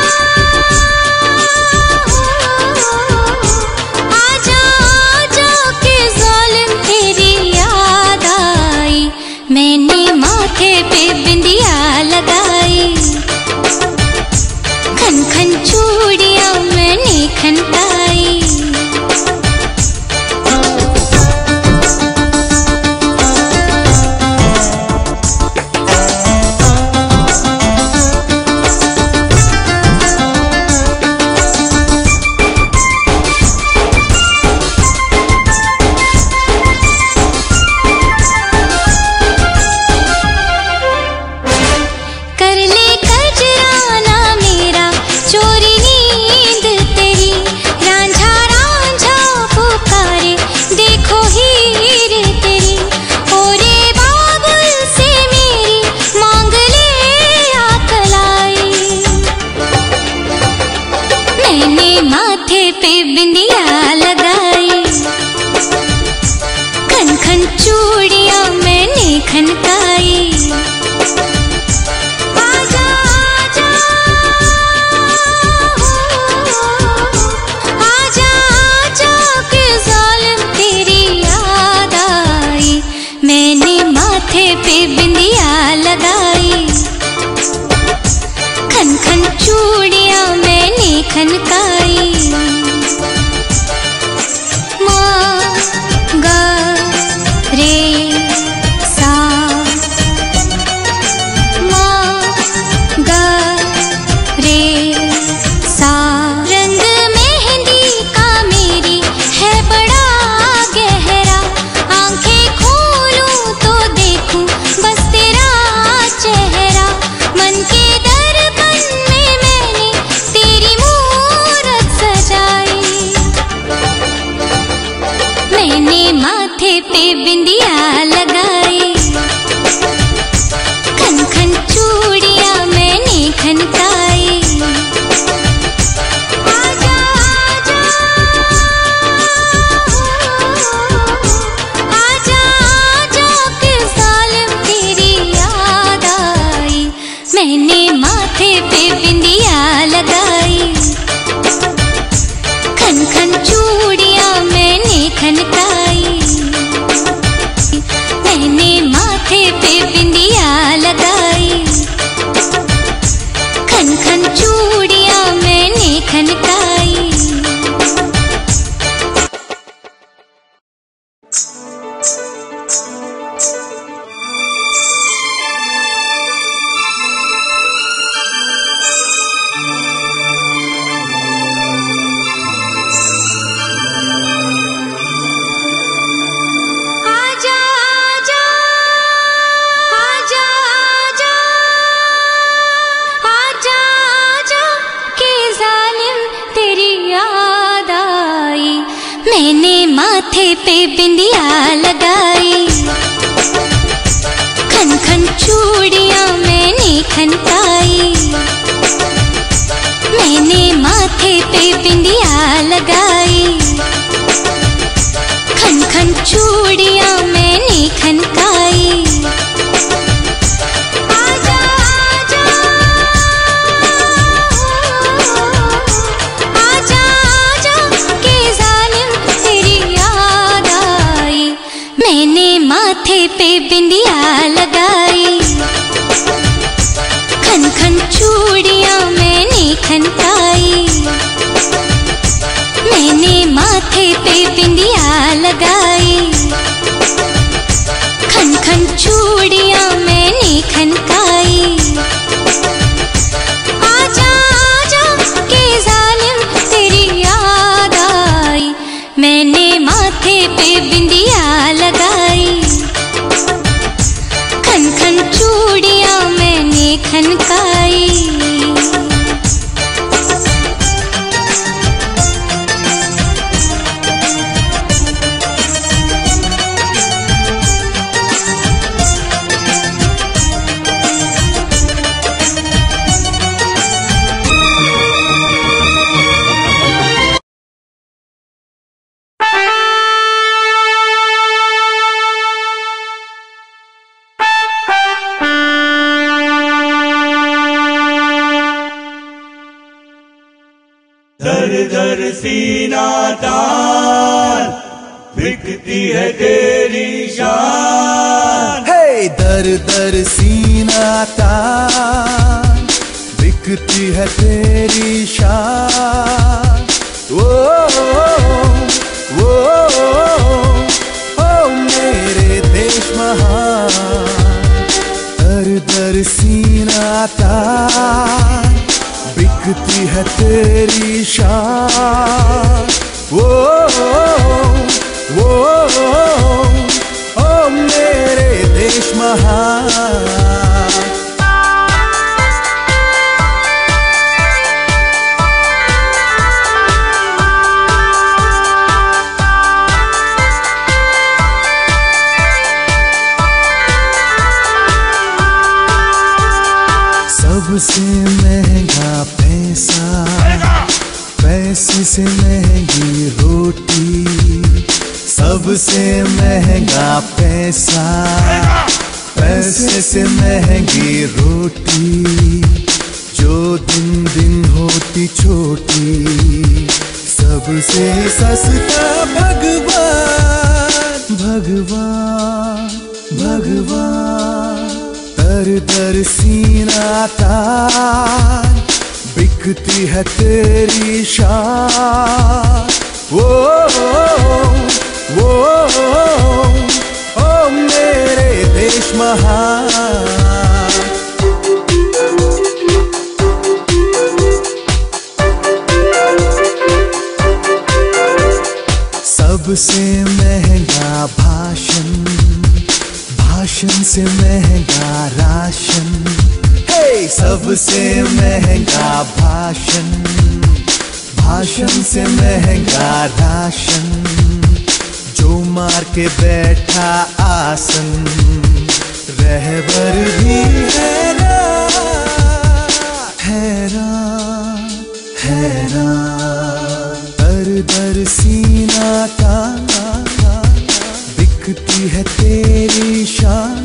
आजा आजा के जालिम तेरी याद आई। मैंने माथे पे बिंदिया लगाई, खन खन चूड़ियां मैंने खनकाई। कर ले कजराना मेरा चोरी नींद तेरी, रांझा रांझा पुकारे देखो हीर तेरी। ओरे बाबुल से मेरी मांग ले आकलाई। मैंने माथे पे बिंदिया लगाई, खन खन चूड़ियां मैंने खनकाई। आजा आजा आजा आजा के जालिम तेरी याद आई। मैंने माथे पे बिंदिया लगाई, खन खन चूड़ियां मैंने खनकाई। माँ गा रे सा, माँ गा रे सा। रंग मेहंदी का मेरी है बड़ा गहरा, आंखें खोलूं तो देखूं बस तेरा चेहरा। मन के दर्पण में मैंने तेरी मूरत सजाई। मैंने माथे पे बिंदिया लगाई, खन खन चूड़ियां मैंने खनकाई। आजा आजा आजा आजा के जालिम तेरी याद आई। मैंने माथे पे बिंदिया लगाई, खन खन चूड़ियां मैंने खनकाई। मैंने माथे पे बिंदिया लगाई, खन खन चूड़ियां मैंने खनकाई। माथे पे बिंदिया लगाई, खन खन चूड़ियां मैंने खनकाई। मैंने माथे पे बिंदिया लगाई, खन खन चूड़ियां मैंने खनकाई। आजा आजा आजा आजा के जालिम तेरी याद आई। मैंने माथे पे बिंदिया लगाई, खन खन चूड़ियां मैंने खनकाई। मैंने माथे पे बिंदिया लगाई, खन खन चूड़ियां मैंने खनकाई। आजा आजा के जालिम तेरी याद आई। मैंने माथे पे बिंदिया लगाई, खन खन चूड़ियां मैंने खनकाई। दर दर सीना तान बिकती है तेरी शान। हे दर दर सीना तान बिकती है तेरी शान। ओ मेरे देश महान, दर दर सीना तान बिकती है तेरी शान। ओ मेरे देश महान। सबसे महंगा पैसा, पैसे से महंगी रोटी। सबसे महंगा पैसा, पैसे से महंगी रोटी। जो दिन दिन होती छोटी, सबसे सस्ता भगवान। भगवान भगवान, दर दर सीना तान बिकती है तेरी शान। ओ मेरे देश महान। सबसे महंगा भाषण, भाषण से महंगा राशन। हे सबसे महंगा भाषण, भाषण से महंगा राशन। जो मार के बैठा आसन, रहबर भी हैरान हैरान हैरान। दर दर सीना तान बिकती है तेरी शान।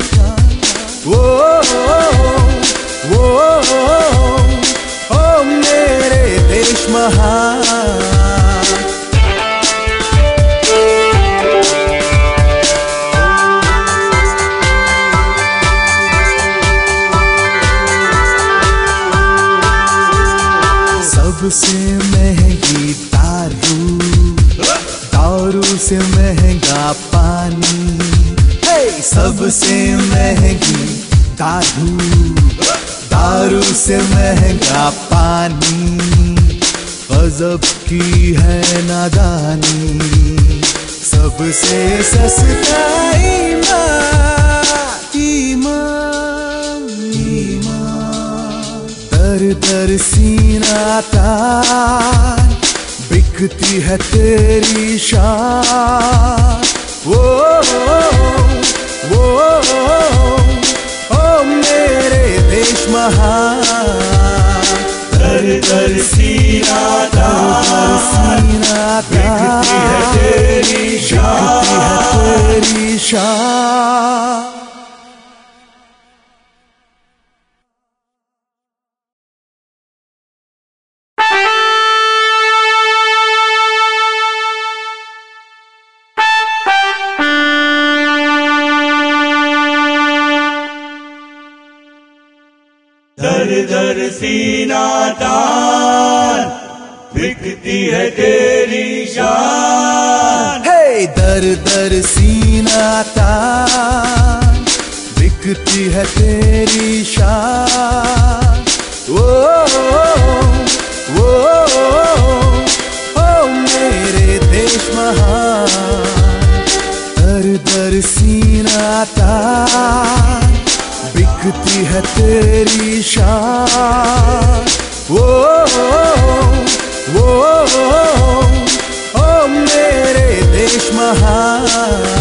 ओ मेरे देश महान। सबसे महंगी दारू, दारू से महंगा पानी। हे सबसे महंगी दारू, दारू से महंगा पानी। गजब की है नादानी, सबसे सस्ता ईमान। ईमान ईमान, दर दर सीना तान बिकती है तेरी शान। वो ओ मेरे देश महान। दर दर सीना तान, बिकती है तेरी शान। दर दर सीना तान, बिकती है तेरी शान। हे दर दर सीना तान, बिकती है तेरी शान। ओ मेरे देश महान। दर दर सीना तान, बिकती है तेरी शान। ओ मेरे देश महान।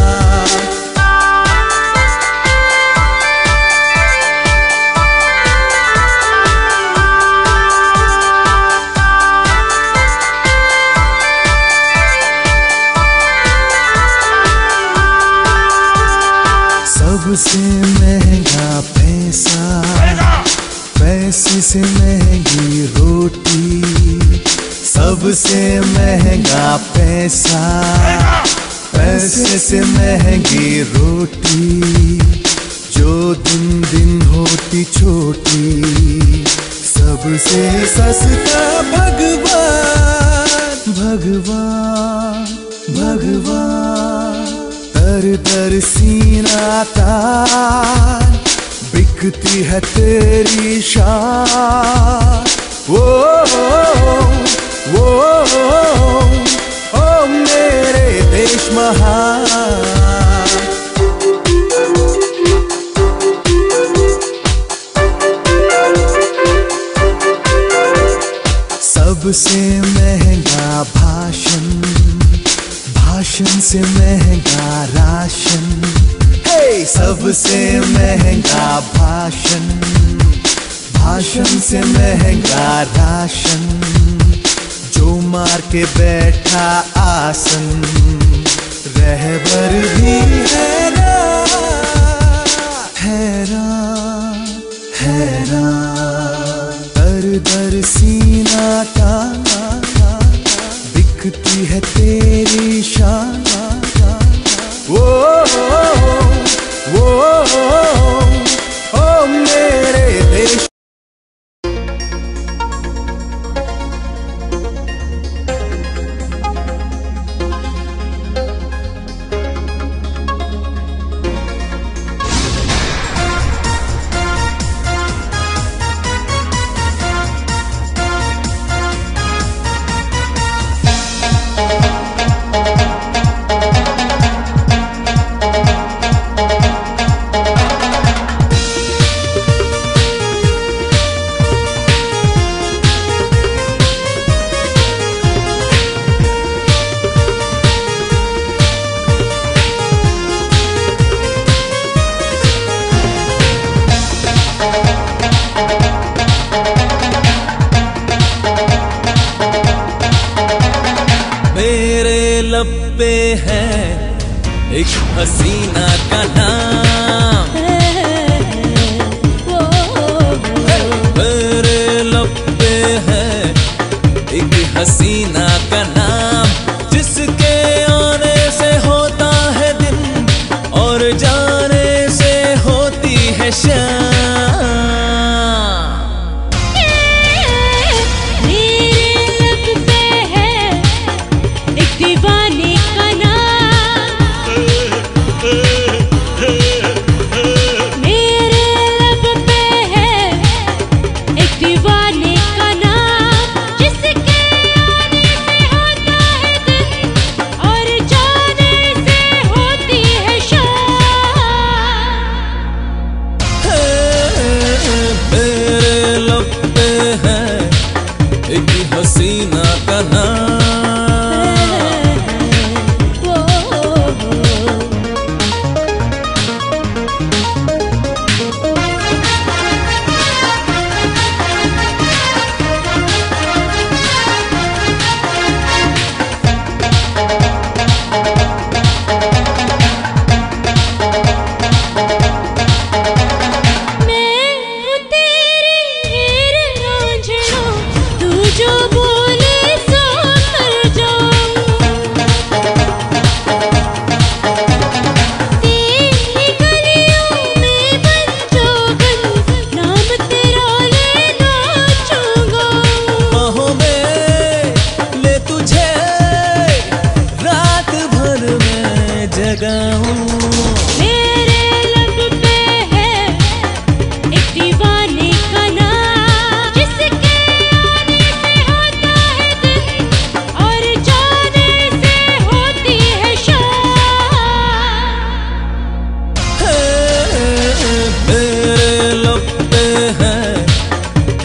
सबसे महंगा पैसा, पैसे से महंगी रोटी। सबसे महंगा पैसा, पैसे से महंगी रोटी। जो दिन दिन होती छोटी, सबसे सस्ता भगवान। भगवान भगवान। दर दर सीना तान, बिकती है तेरी शान। ओ मेरे देश महान। सबसे महंगा भाषण, भाषण से महंगा राशन। हे सबसे महंगा भाषण, भाषण से महंगा राशन। जो मार के बैठा आसन, रहबर भी हैरान हैरान हैरान। दर दर सीना तान, बिकती है तेरी शान। ओ मेरे देश। लब पे है एक हसीना का नाम। मेरे लब पे है एक हसीना का नाम, जिसके आने से होता है दिन और जाने से होती है शाम। दीवाने का नाम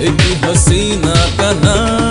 एक हसीना का नाम।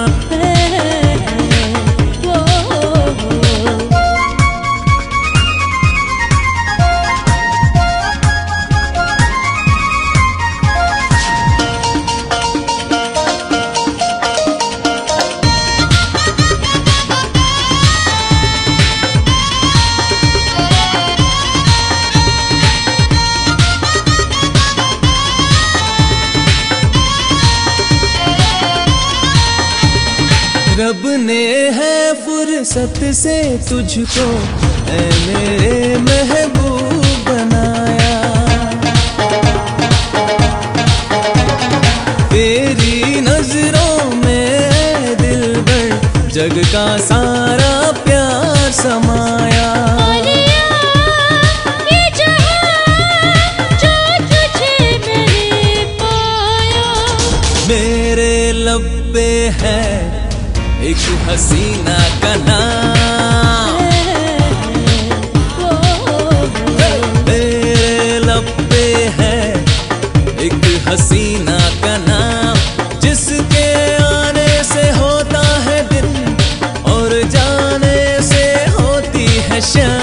रब ने है फुर्सत से तुझको ऐ मेरे महबूब बनाया। तेरी नजरों में दिलबर जग का सारा प्यार समाया। मेरे लब पे है एक हसीना का नाम। मेरे लब पे है एक हसीना का नाम, जिसके आने से होता है दिन और जाने से होती है शाम।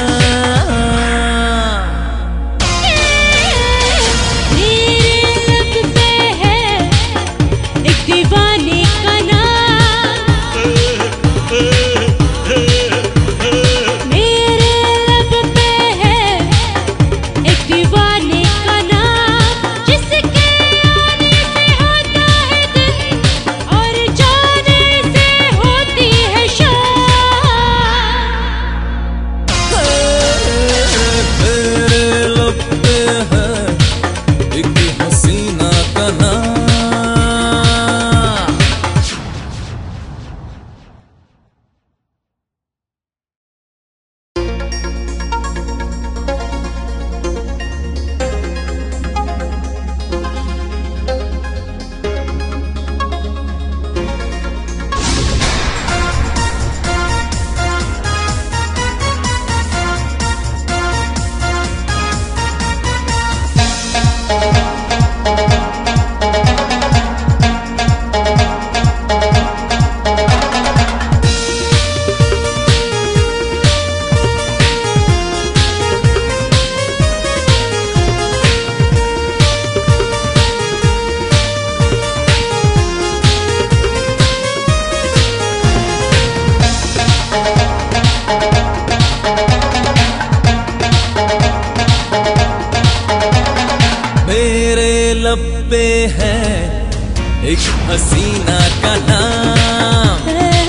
लब पे है एक हसीना का नाम।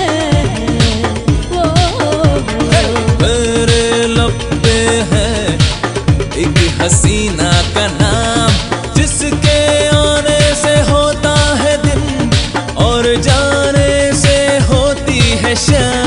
मेरे लब पे है एक हसीना का नाम, जिसके आने से होता है दिन और जाने से होती है शाम।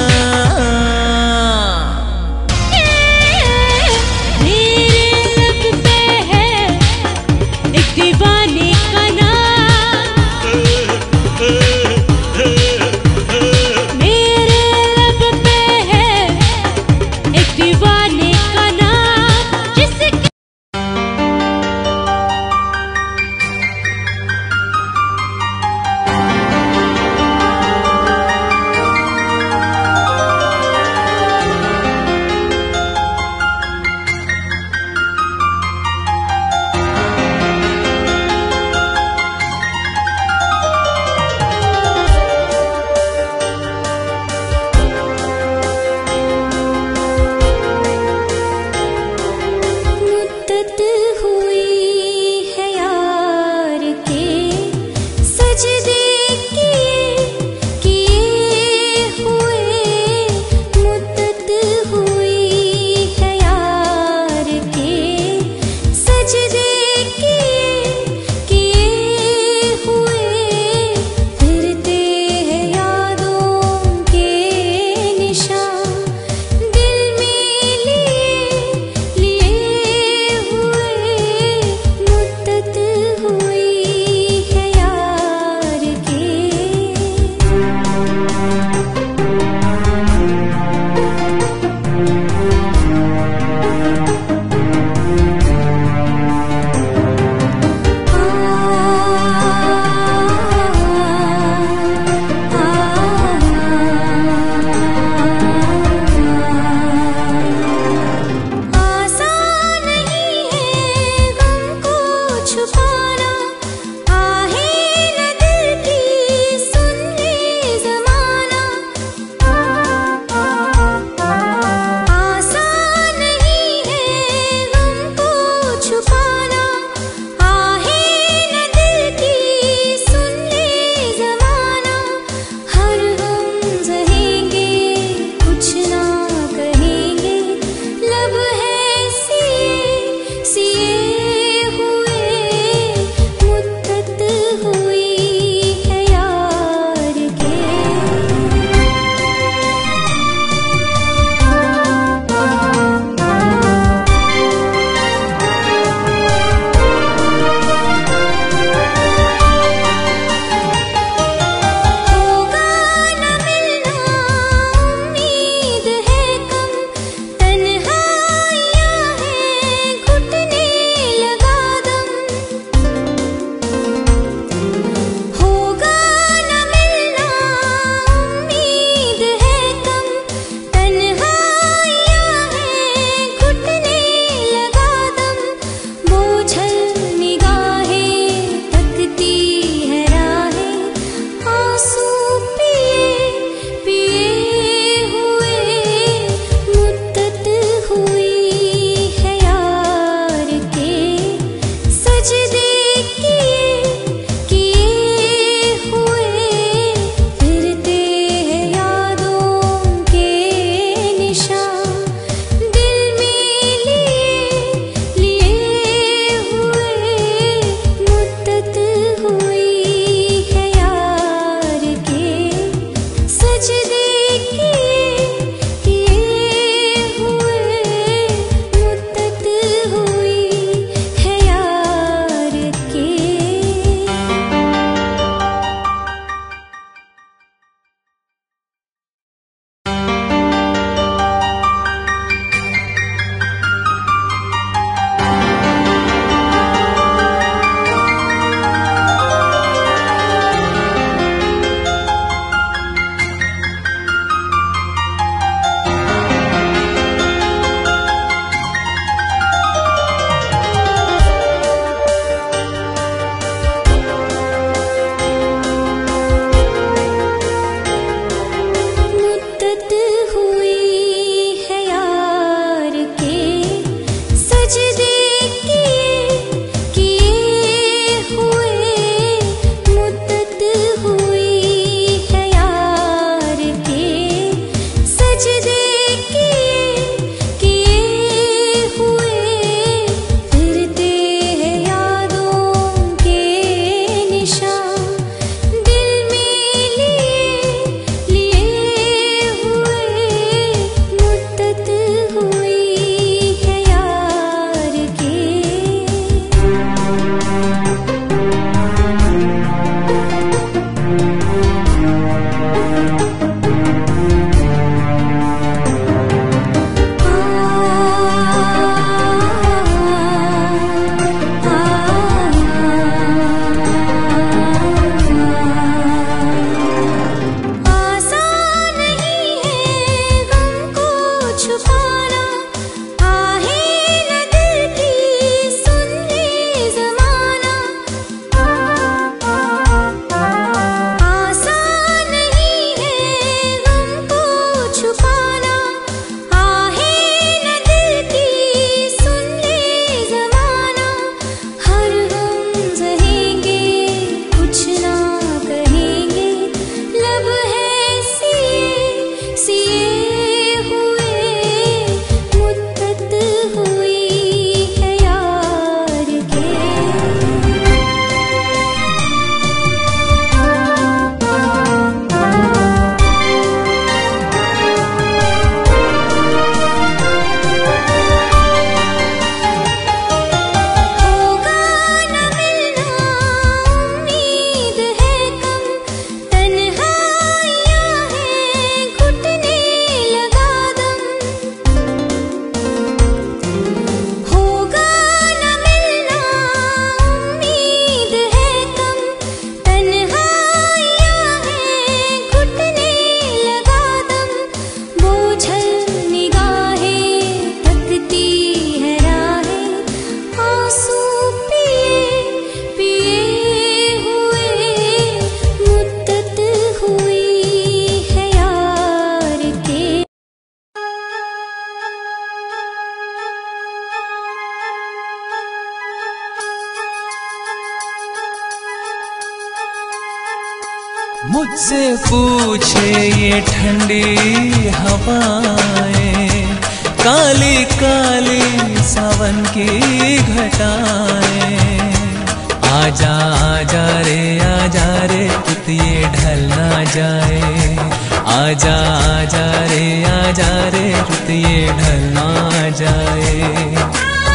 मुझसे पूछे ये ठंडी हवाएं, काली काली सावन की घटाएं। आजा आजा रे कुत ये ढल ना जाए। आजा आजा रे रुत ये ढल ना जाए।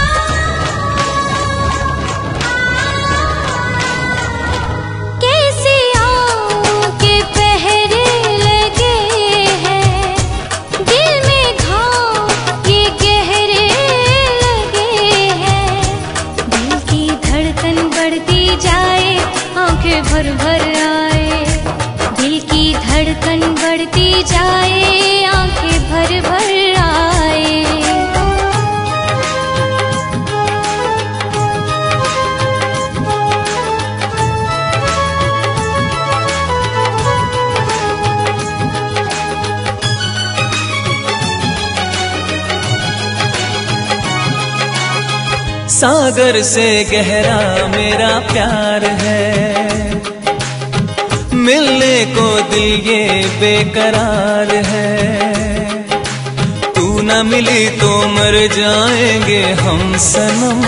भर भर आए, दिल की धड़कन बढ़ती जाए, आंखें भर भर आए। सागर से गहरा मेरा प्यार है, मिलने को दिल ये बेकरार है। तू न मिली तो मर जाएंगे हम सनम,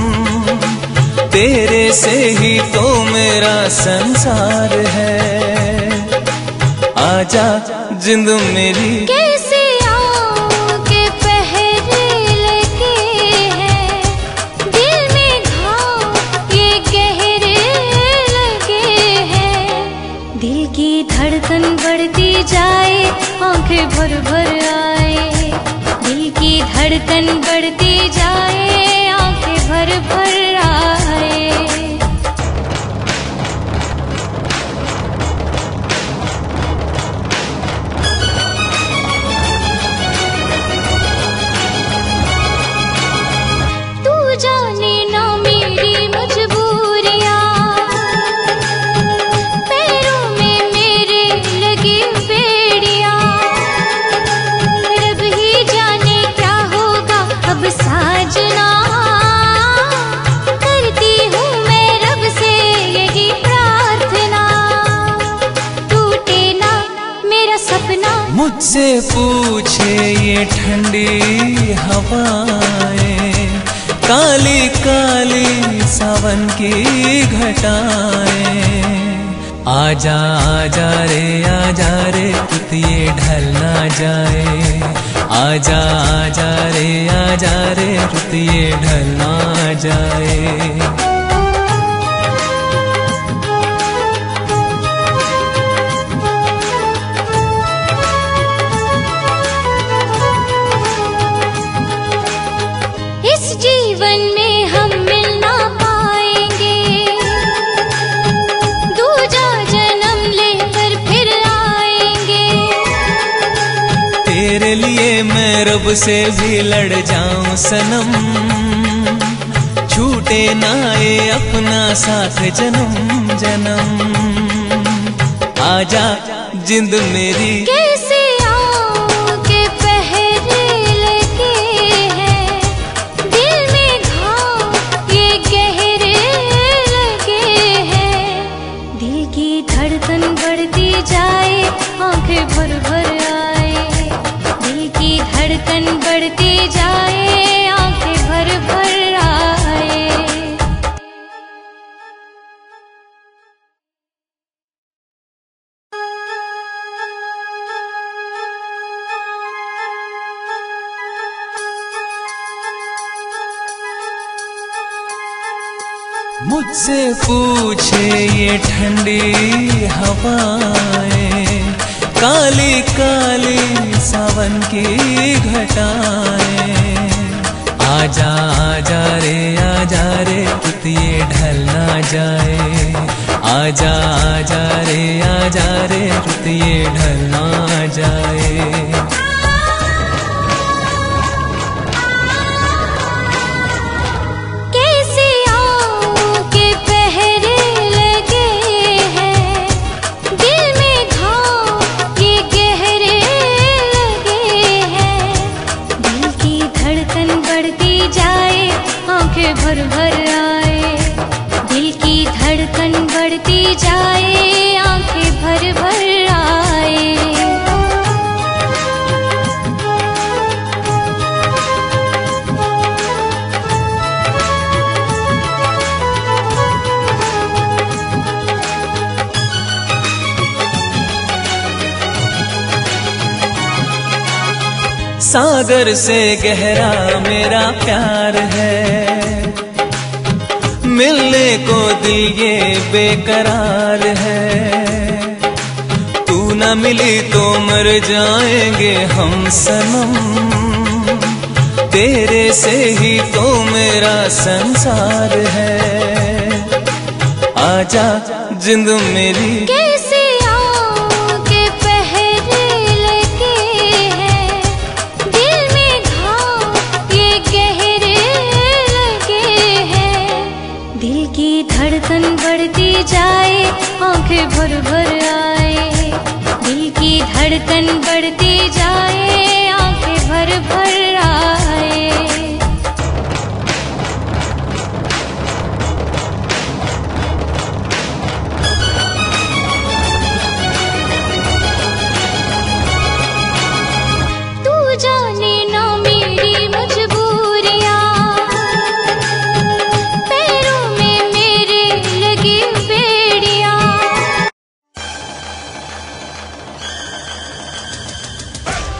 तेरे से ही तो मेरा संसार है। आजा जिंद मेरी कैसे आओ के पहरे लगे हैं, दिल में घाव ये गहरे लगे हैं। दिल की धड़कन बढ़ती जाए, आंखें भर भर आए। दिल की धड़कन बढ़ती जाए, आंखें भर भर आए। तू जाने ना मेरी मजबूरियां, पैरों में मेरे लगी बेड़ियां। रब ही जाने क्या होगा अब साजना, करती हूँ मैं रब से यही प्रार्थना। टूटे ना मेरा सपना, मुझसे पूछे ये ठंडी हवाएं, काली काली सावन की घटाएं। आजा आजा रे कुत ये ढल ना जाए। आजा आजा रे रुत ये ढल ना जाए। इस जीवन में हम मिल ना पाएंगे, दूजा जन्म लेकर फिर आएंगे। तेरे लिए मैं रब से भी लड़ जाऊं सनम, छूटे ना ये अपना साथ जन्म जन्म। आजा जिंद मेरी कैसे आओ के पहरे लगे हैं, दिल में घाव ये गहरे लगे हैं। दिल की धड़कन बढ़ती जाए, आंखें भर भर आए। दिल की धड़कन बढ़ती जाए, आंखें भर भर आए। मुझसे पूछे ये ठंडी हवाएं, काली काली सावन की घटाएं। आजा आजा रे कुत ये ढल ना जाए। आजा आजा रे रुत ये ढल ना जाए। भर भर आए, दिल की धड़कन बढ़ती जाए, आंखें भर भर आए। सागर से गहरा मेरा प्यार है, मिलने को दिल ये बेकरार है। तू न मिली तो मर जाएंगे हम सनम, तेरे से ही तो मेरा संसार है। आजा जिंद मेरी कैसे आऊं के पहरे लगे हैं, दिल में घाव ये गहरे लगे हैं। दिल की धड़कन बढ़ती जाए, आंखें भर भर आए। दिल की धड़कन बढ़ती जाए, आंखें भर भर आए। तू जाने ना मेरी मजबूरियां, पैरों में मेरे लगी बेड़ियां।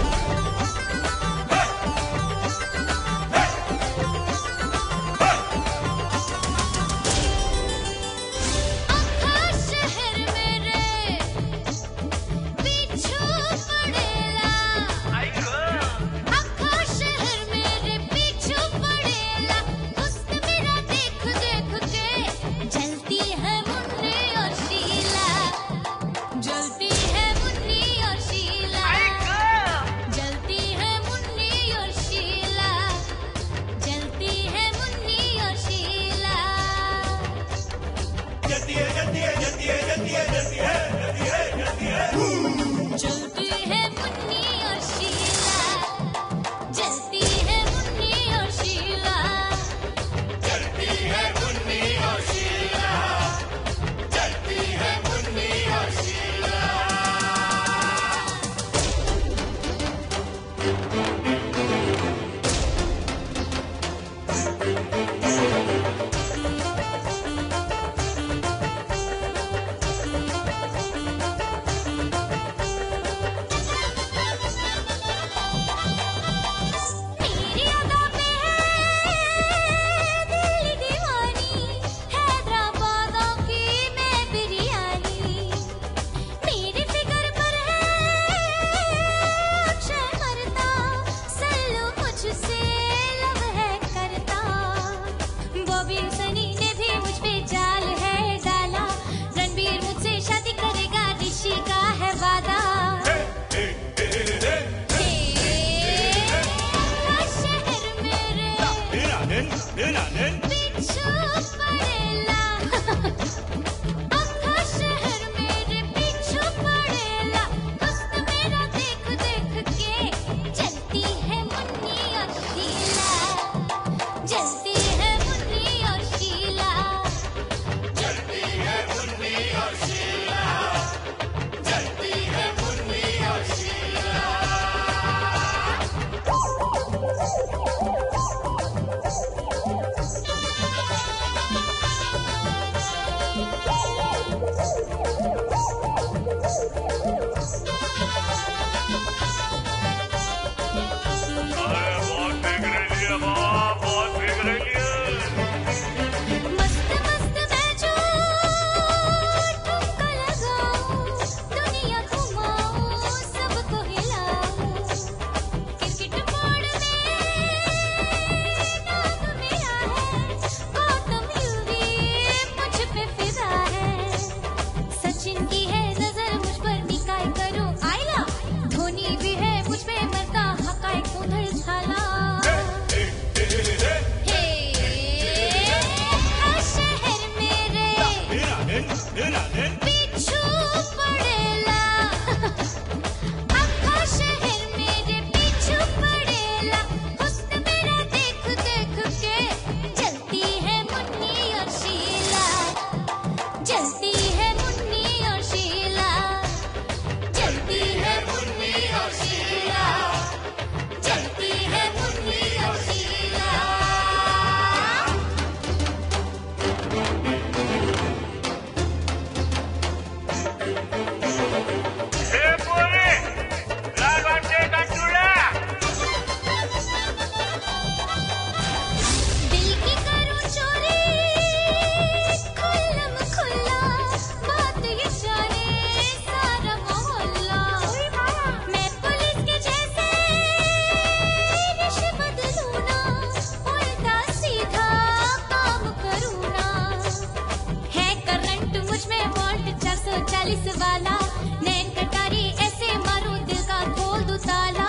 पुलिस वाला, नैन कटारी ऐसे मारूं दिल का खोल दूं ताला।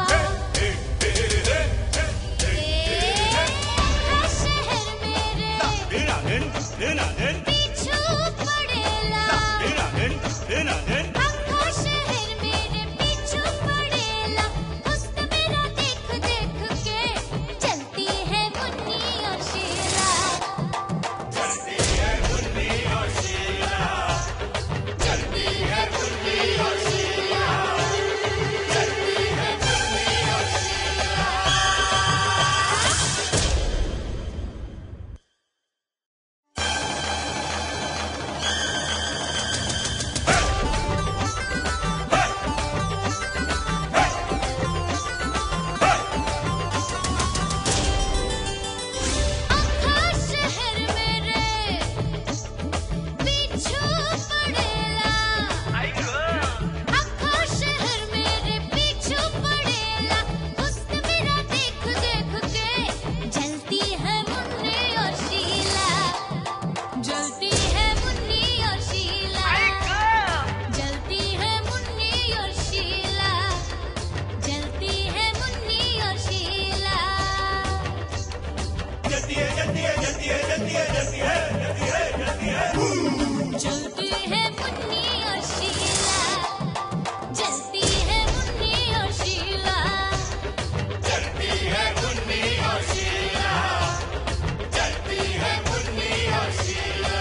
शहर मेरे पीछू पड़ेला, अखो शहर मेरे पीछू पड़ेला। हुस्न मेरा देख देख के चलती है मुन्नी और शीला। चलती है मुन्नी और शीला, चलती है मुन्नी और शीला, चलती है मुन्नी और शीला। अखो शहर मेरे पीछू पड़ेला, अखो शहर मेरे पीछू पड़ेला। हुस्न मेरा देख देख के जलती है मुन्नी और शीला, जलती है मुन्नी और शीला, जलती है मुन्नी और शीला, जलती है मुन्नी और शीला। जल्दी है जल्दी है जल्दी है जल्दी है जल्दी है जल्दी है जल्दी है। जलती है मुन्नी और शीला, जलती है मुन्नी और शीला, जलती है मुन्नी और शीला, जलती है मुन्नी और शीला।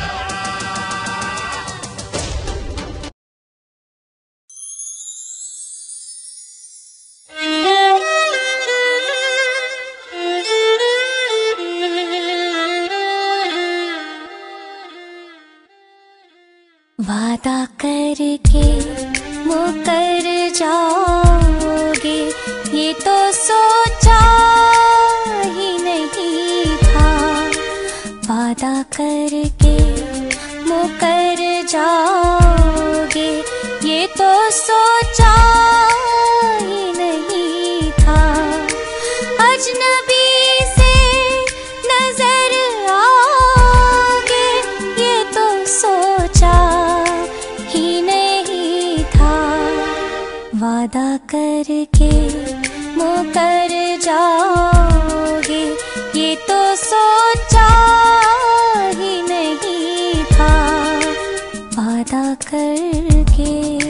वादा करके मुकर जाओगे ये तो सोचा ही नहीं था। वादा करके मुकर जाओगे ये तो सोचा ही नहीं था। अजनबी से नजर आओगे ये तो सोचा ही नहीं था। वादा करके मुकर जाओगे ये तो सोचा ही नहीं था। वादा करके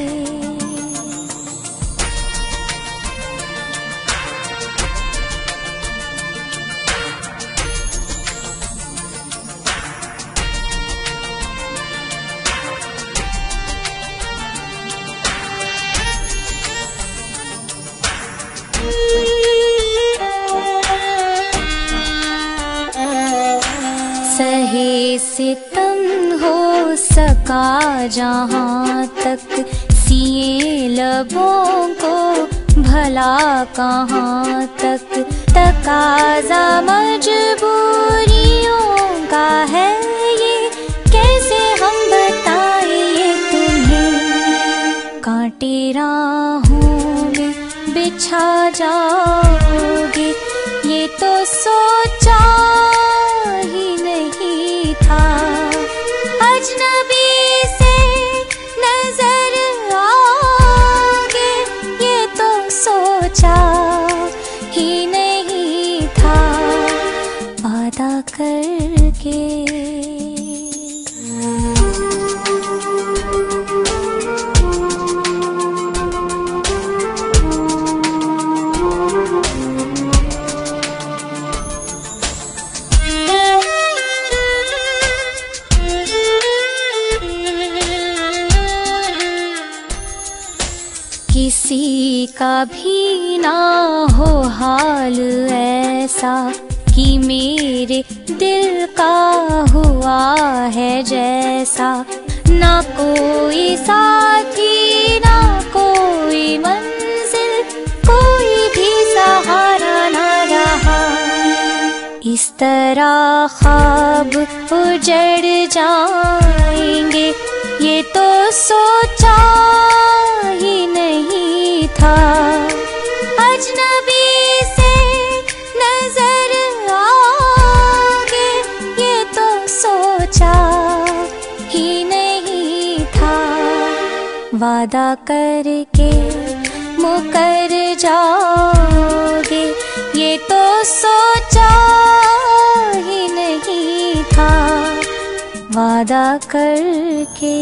सहे सितम हो सका जहाँ तक सिए लबों को भला कहाँ तक। तकाजा मजबूरियों का है ये कैसे हम बताएं तुम्हें। कांटे राहों में बिछा जाओगे ये तो सोचा ही नहीं था। अजनबी से नजर आओगे ये तो सोचा ही नहीं था। वादा करके किसी का भी ना हो हाल ऐसा कि मेरे दिल का हुआ है जैसा। ना कोई साथी ना कोई मंजिल कोई भी सहारा ना रहा। इस तरह ख्वाब उजड़ जाएंगे ये तो सोचा ही नहीं था। अजनबी से नजर आओगे ये तो सोचा ही नहीं था। वादा करके मुकर जाओगे ये तो सोचा ही नहीं था, वादा करके।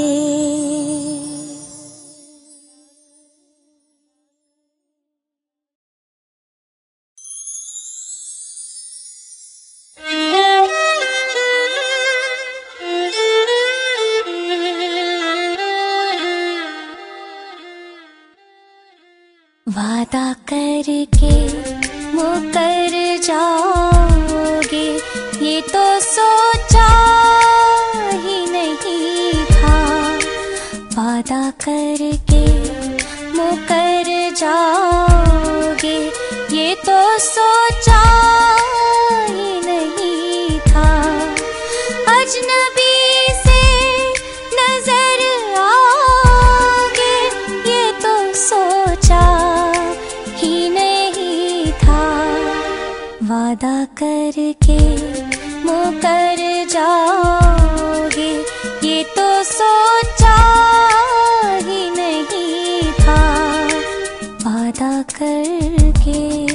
वादा करके मुकर जाओगे ये तो सोचा ही नहीं था, वादा करके मुकर जाओगे ये तो सोचा ही नहीं था। अजनबी से नजर आओगे ये तो सोचा ही नहीं था, वादा करके मुकर जाओगे ये तो सोचा ही नहीं था, वादा करके।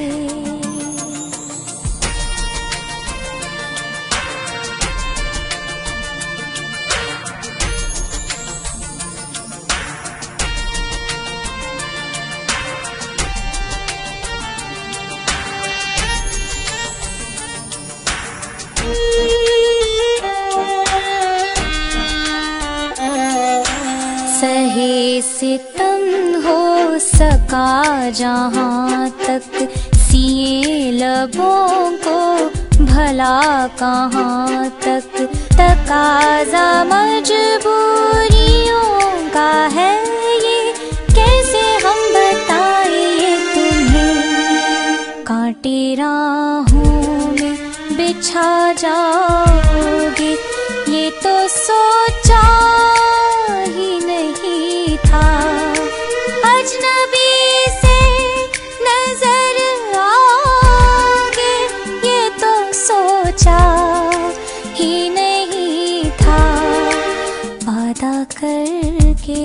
सहे सितम हो सका जहाँ तक सिए लबों को भला कहाँ तक, तकाजा मजबूरियों का है ये कैसे हम बताएं तुम्हें। कांटे राहों में बिछा जाओगे ये तो सोचा ही नहीं था। अजनबी से नजर आओगे ये तो सोचा ही नहीं था, वादा करके।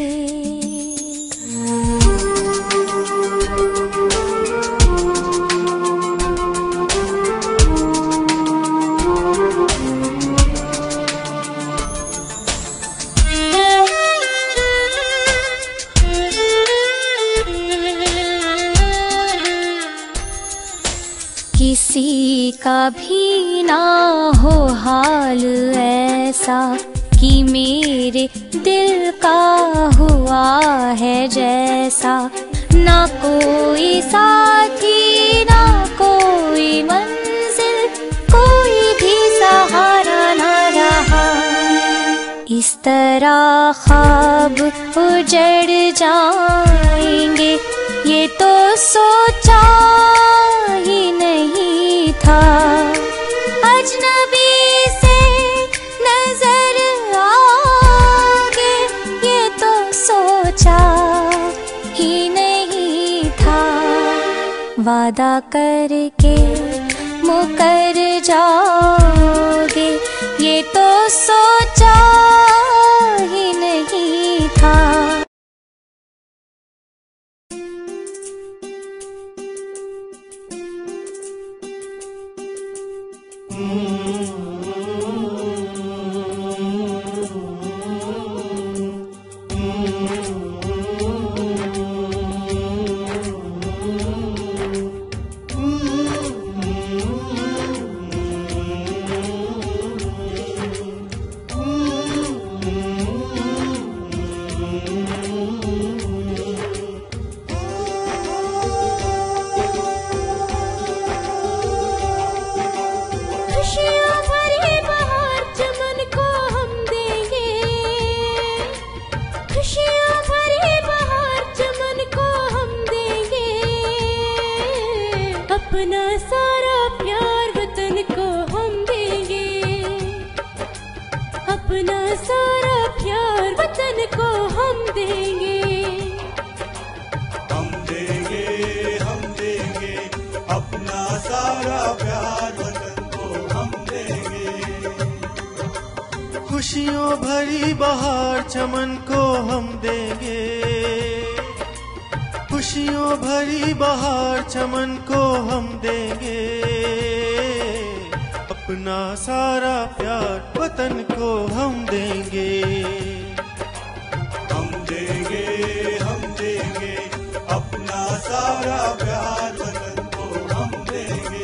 किसी का भी ना हो हाल ऐसा कि मेरे दिल का हुआ है जैसा, ना कोई साथी ना कोई मंजिल, कोई भी सहारा ना रहा। इस तरह ख्वाब उजड़ जाएंगे ये तो सोचा ही नहीं था। अजनबी से नजर आओगे ये तो सोचा ही नहीं था, वादा करके मुकर जाओगे ये तो सोचा ही नहीं था। अपना सारा प्यार वतन को हम देंगे, अपना सारा प्यार वतन को हम देंगे। हम देंगे अपना सारा प्यार वतन को हम देंगे। खुशियों भरे भरी बहार चमन को हम देंगे, खुशियों भरी बहार चमन को हम देंगे, अपना सारा प्यार वतन को हम देंगे। हम देंगे अपना सारा प्यार वतन को हम देंगे।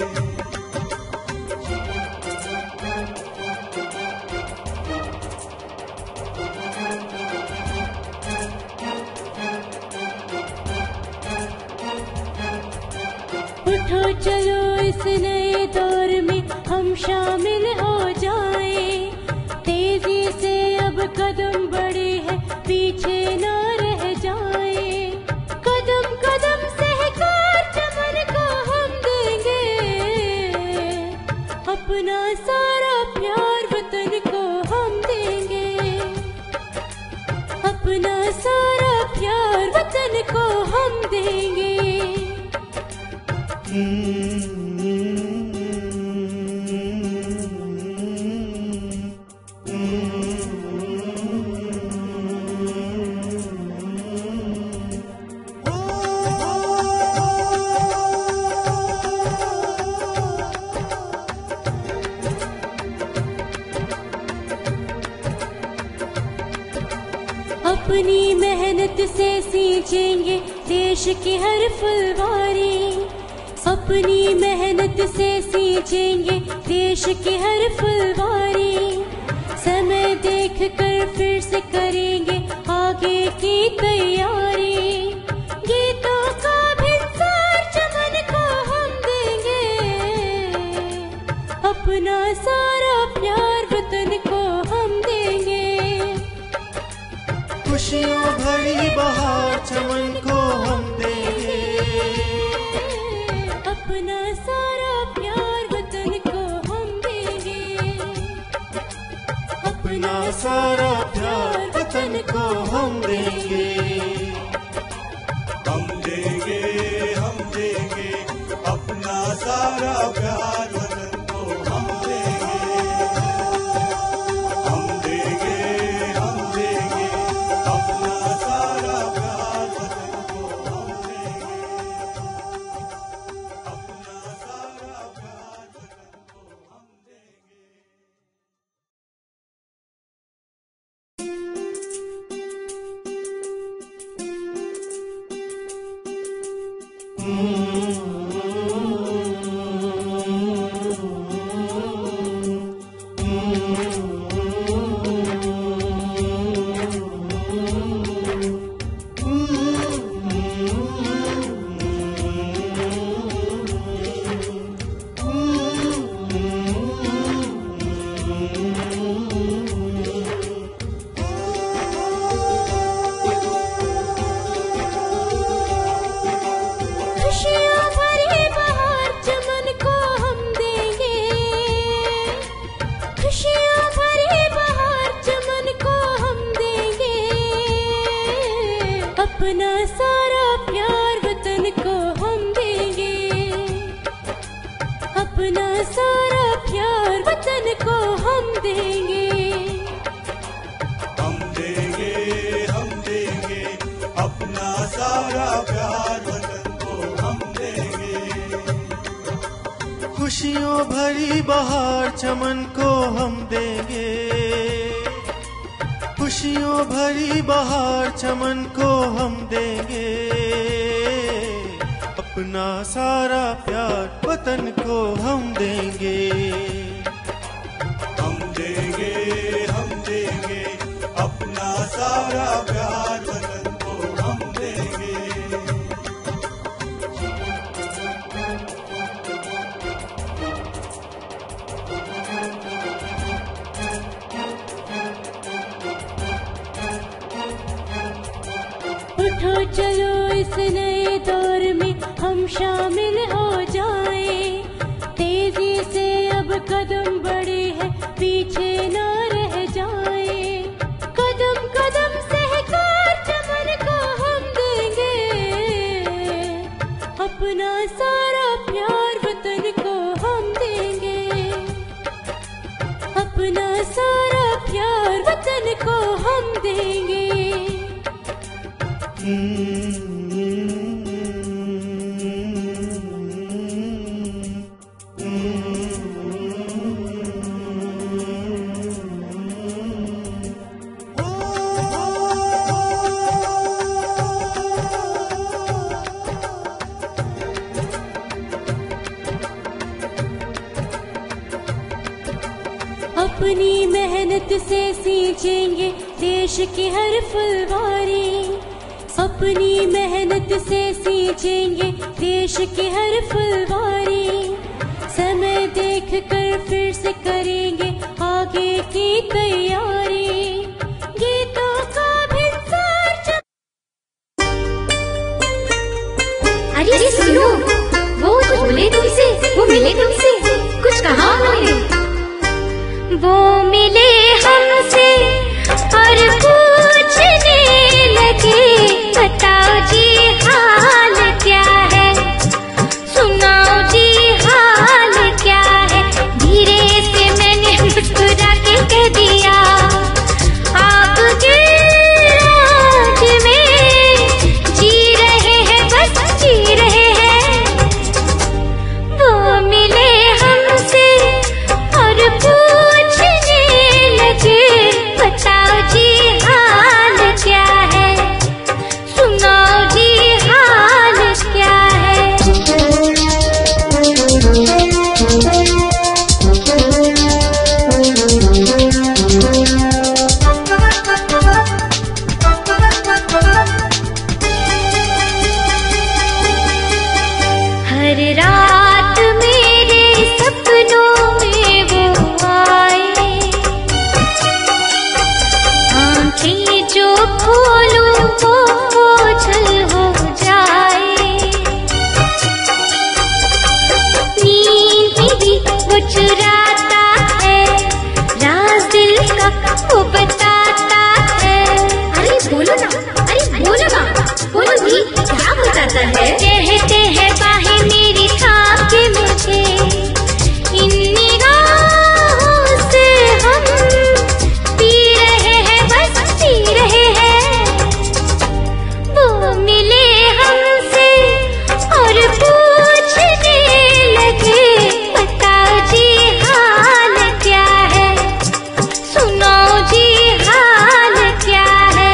उठो चलो इस नए दौर में हम शामिल हो जाएं, तेजी से अब कदम बढ़े हैं पीछे ना रह जाएं, कदम कदम सहकार चमन को हम देंगे, अपना सारा प्यार वतन को हम देंगे, अपना सारा प्यार वतन को हम देंगे। अपनी मेहनत से सींचेंगे देश की हर फुलवारी, अपनी मेहनत से सींचेंगे देश की हर फुलवारी, समय देख कर फिर से करेंगे आगे की तैयारी, गीतों का भिनसार चमन को हम देंगे, अपना सारा प्यार वतन को हम देंगे, खुशियों भरी बहार चमन को हम देंगे, अपना सारा प्यार वतन को हम देंगे, अपना सारा प्यार वतन को हम देंगे। हम देंगे अपना सारा प्यार वतन को हम देंगे। हम देंगे अपना सारा प्यार वतन को हम देंगे, अपना सारा प्यार वतन को हम देंगे। खुशियाँ भरी बहार चमन को हम देंगे, खुशियाँ भरी बहार चमन को हम देंगे, अपना सारा प्यार वतन को हम देंगे, अपना सारा प्यार वतन को हम देंगे। हम देंगे अपना सारा प्यार वतन को हम देंगे। खुशियों भरी बहार चमन को हम देंगे, खुशियों भरी बहार चमन को हम देंगे, अपना सारा प्यार वतन को हम देंगे। हम देंगे अपना सारा प्यार वतन को हम देंगे। उठो चलो इस नए दौर में हम शामिल हो जाएं, तेजी से अब कदम बढ़े हैं पीछे ना रह जाएं, कदम कदम सहकार चमन को हम देंगे, अपना सारा प्यार वतन को हम देंगे, अपना सारा प्यार वतन अपनी मेहनत से सींचेंगे देश की हर फुलवारी, अपनी मेहनत से सींचेंगे देश की हर फुलवारी। समय देख कर फिर से करेंगे आगे की तैयारी। गीतों का भिनसार अरे सुनो, वो तो बोले तुमसे, वो मिले तुमसे, कुछ कहा उन्होंने? वो मिले हमसे और पूछने लगे, बताओ जी हाल क्या है, सुनाओ जी हाल क्या है। धीरे से मैंने मुस्कुरा के कह दिया, आपके राज में जी रहे हैं, बस जी रहे हैं। वो मिले हमसे और पूछने लगे, बताओ जी हाल क्या है, सुनाओ जी हाल क्या है। हर रात मेरे सपनों में वो आए, आंखें जो खोलूं वो ओझल हो जाए। नींद मेरी वो चुराता है, राज दिल का वो बताता है। अरे बोलो ना, अरे बोलो ना, बोलो जी क्या बताता है? कहते हैं बाहें मेरी थाम के मुझे, इन निगाहों से हम पी रहे हैं, बस पी रहे हैं। वो मिले हमसे और पूछने लगे, बताओ जी हाल क्या है, सुनाओ जी हाल क्या है।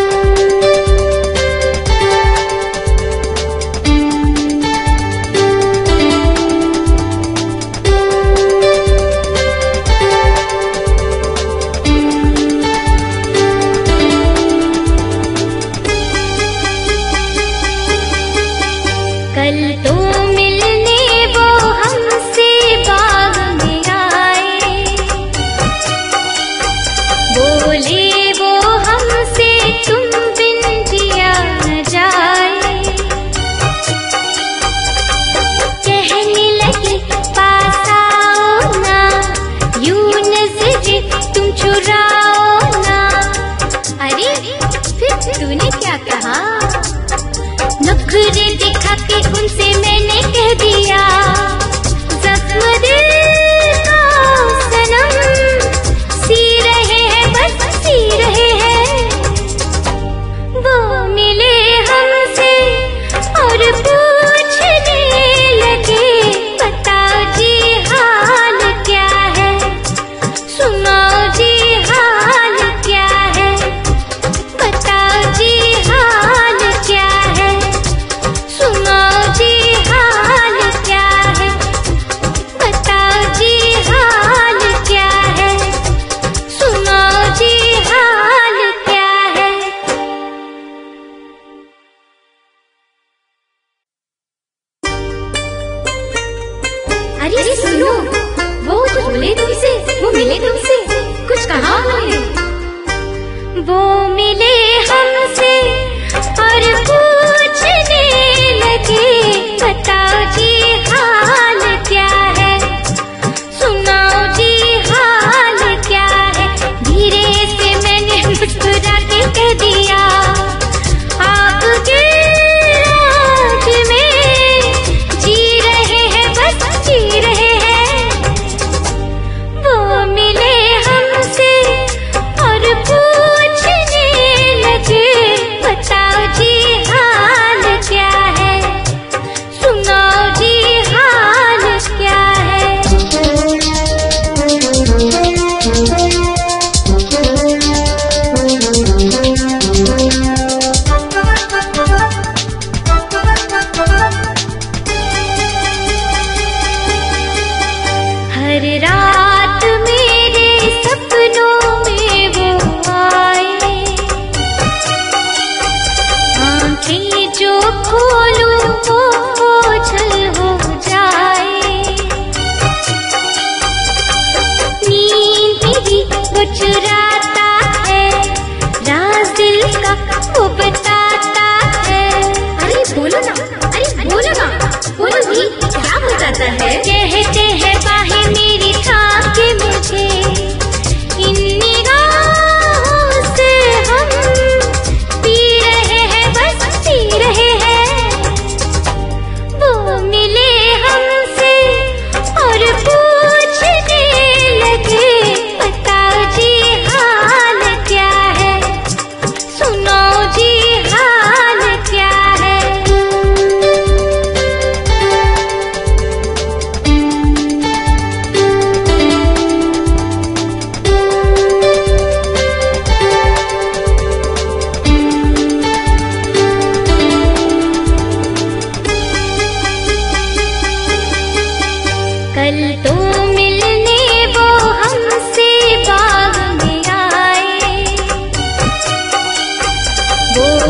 कल तो मिलने वो हमसे बाग में आए, बोले वो हमसे तुम बिन जिया न जाए। कहने लगे पास आओ ना, यूं नजरे तुम चुराओ ना। अरे फिर तूने क्या कहा? नखरे दिखा के उनसे मैंने कह दिया, जख्म दिल का सनम सी रहे हैं, बस सी रहे हैं। वो मिले हमसे और पूछने लगे, बताओ जी हाल क्या है, सुनाओ जी हाल क्या है, बताओ जी हाल क्या है, सुनाओ जी हाल क्या है, बताओ जी हाल क्या है, सुनाओ जी हाल क्या है। अरे सुनो, वो तो बोले तुमसे, वो मिले तुमसे, कुछ कहा उन्होंने? वो मिले हमसे और पूछने लगे, बताओ जी हाल क्या है, सुनाओ जी हाल क्या है। धीरे से मैंने मुस्कुरा के कह दिया, आपके राज में जी रहे हैं, बस जी रहे हैं। वो मिले हमसे और पूछने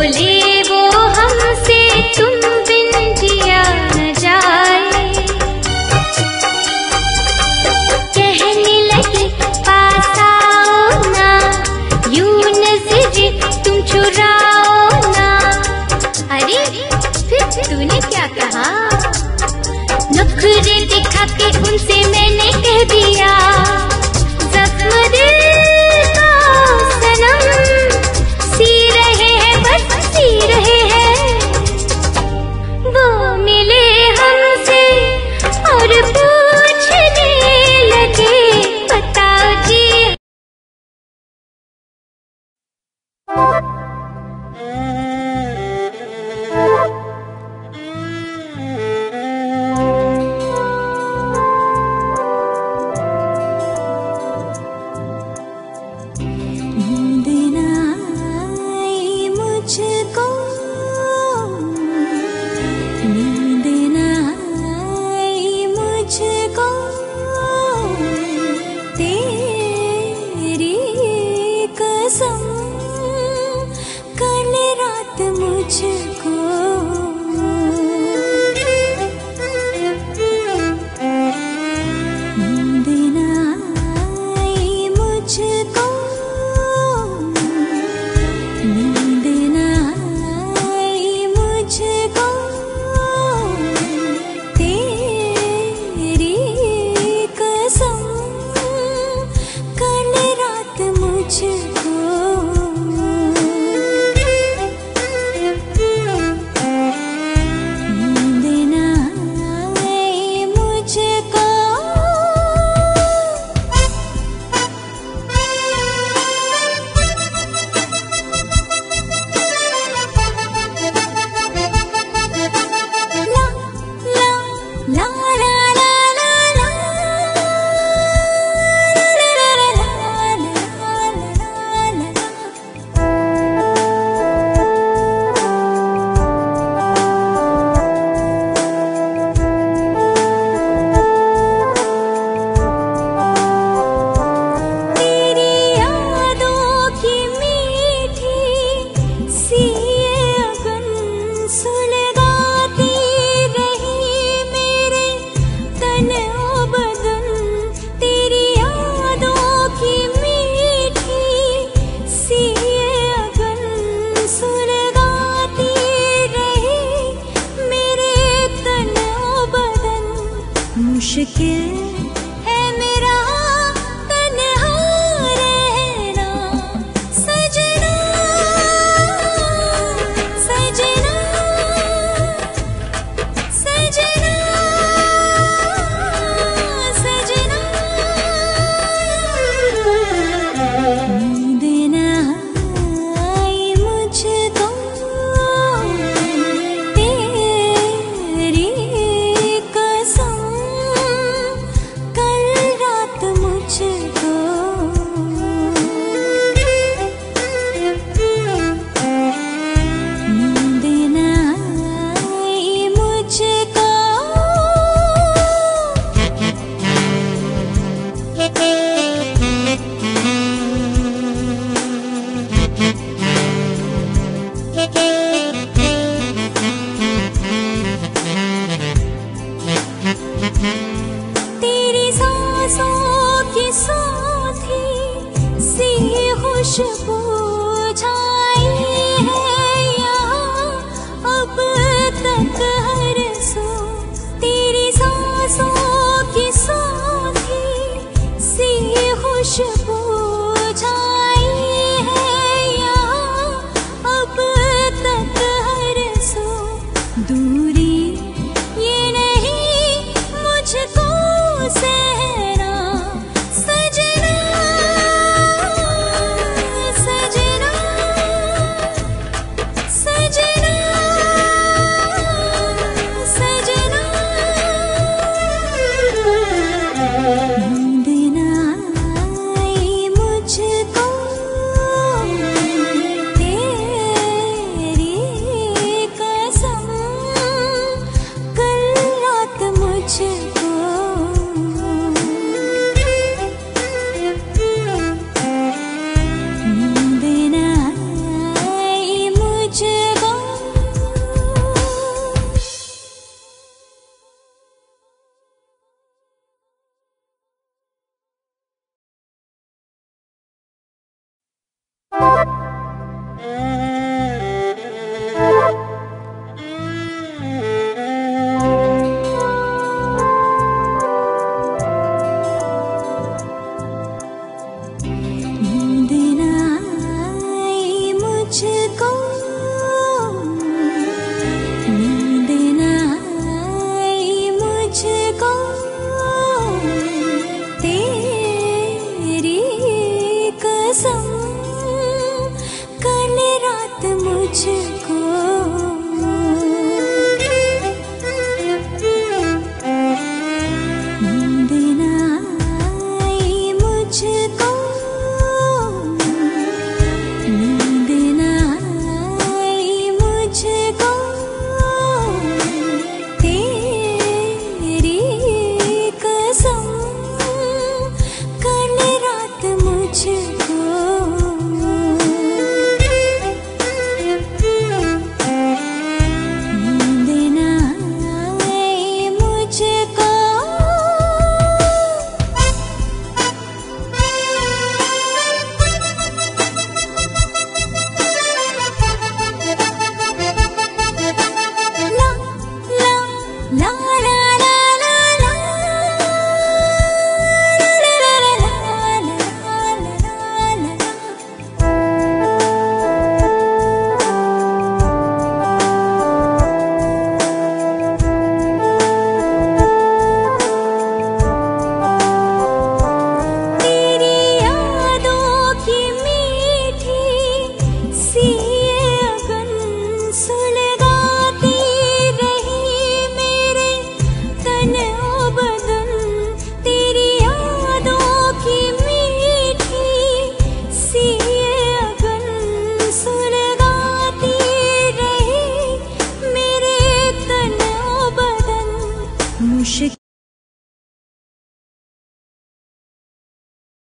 बोले वो हमसे तुम बिन जिया न जाए। कहने लगे पास आओ ना, यूं नजर तुम चुराओ ना। अरे फिर तूने क्या कहा? नखरे दिखा के उनसे मैंने कह दिया, जख्म दिल का सनम सी रहे हैं, बस सी रहे हैं। वो मिले हमसे और पूछने लगे, बताओ जी। नींद न आई मुझको, नींद न आई मुझको, तेरी कसम कल रात मुझको। नींद न आई मुझको, नींद न आई मुझको, तेरी कसम कल रात मुझको। नींद न आई मुझको। ला ला ला ला ला ला तेरी यादों की मीठी सी अगन सुलगाती रही मेरे तन ओ बदन। तेरी यादों की मीठी सी अगन सुलगाती रही मेरे तन ओ बदन। मुश्किल है मेरा तन्हा रहना, सजना सजना सजना सजना। नींद न आई मुझको, तेरी कसम कल रात मुझको। नींद न आई मुझको।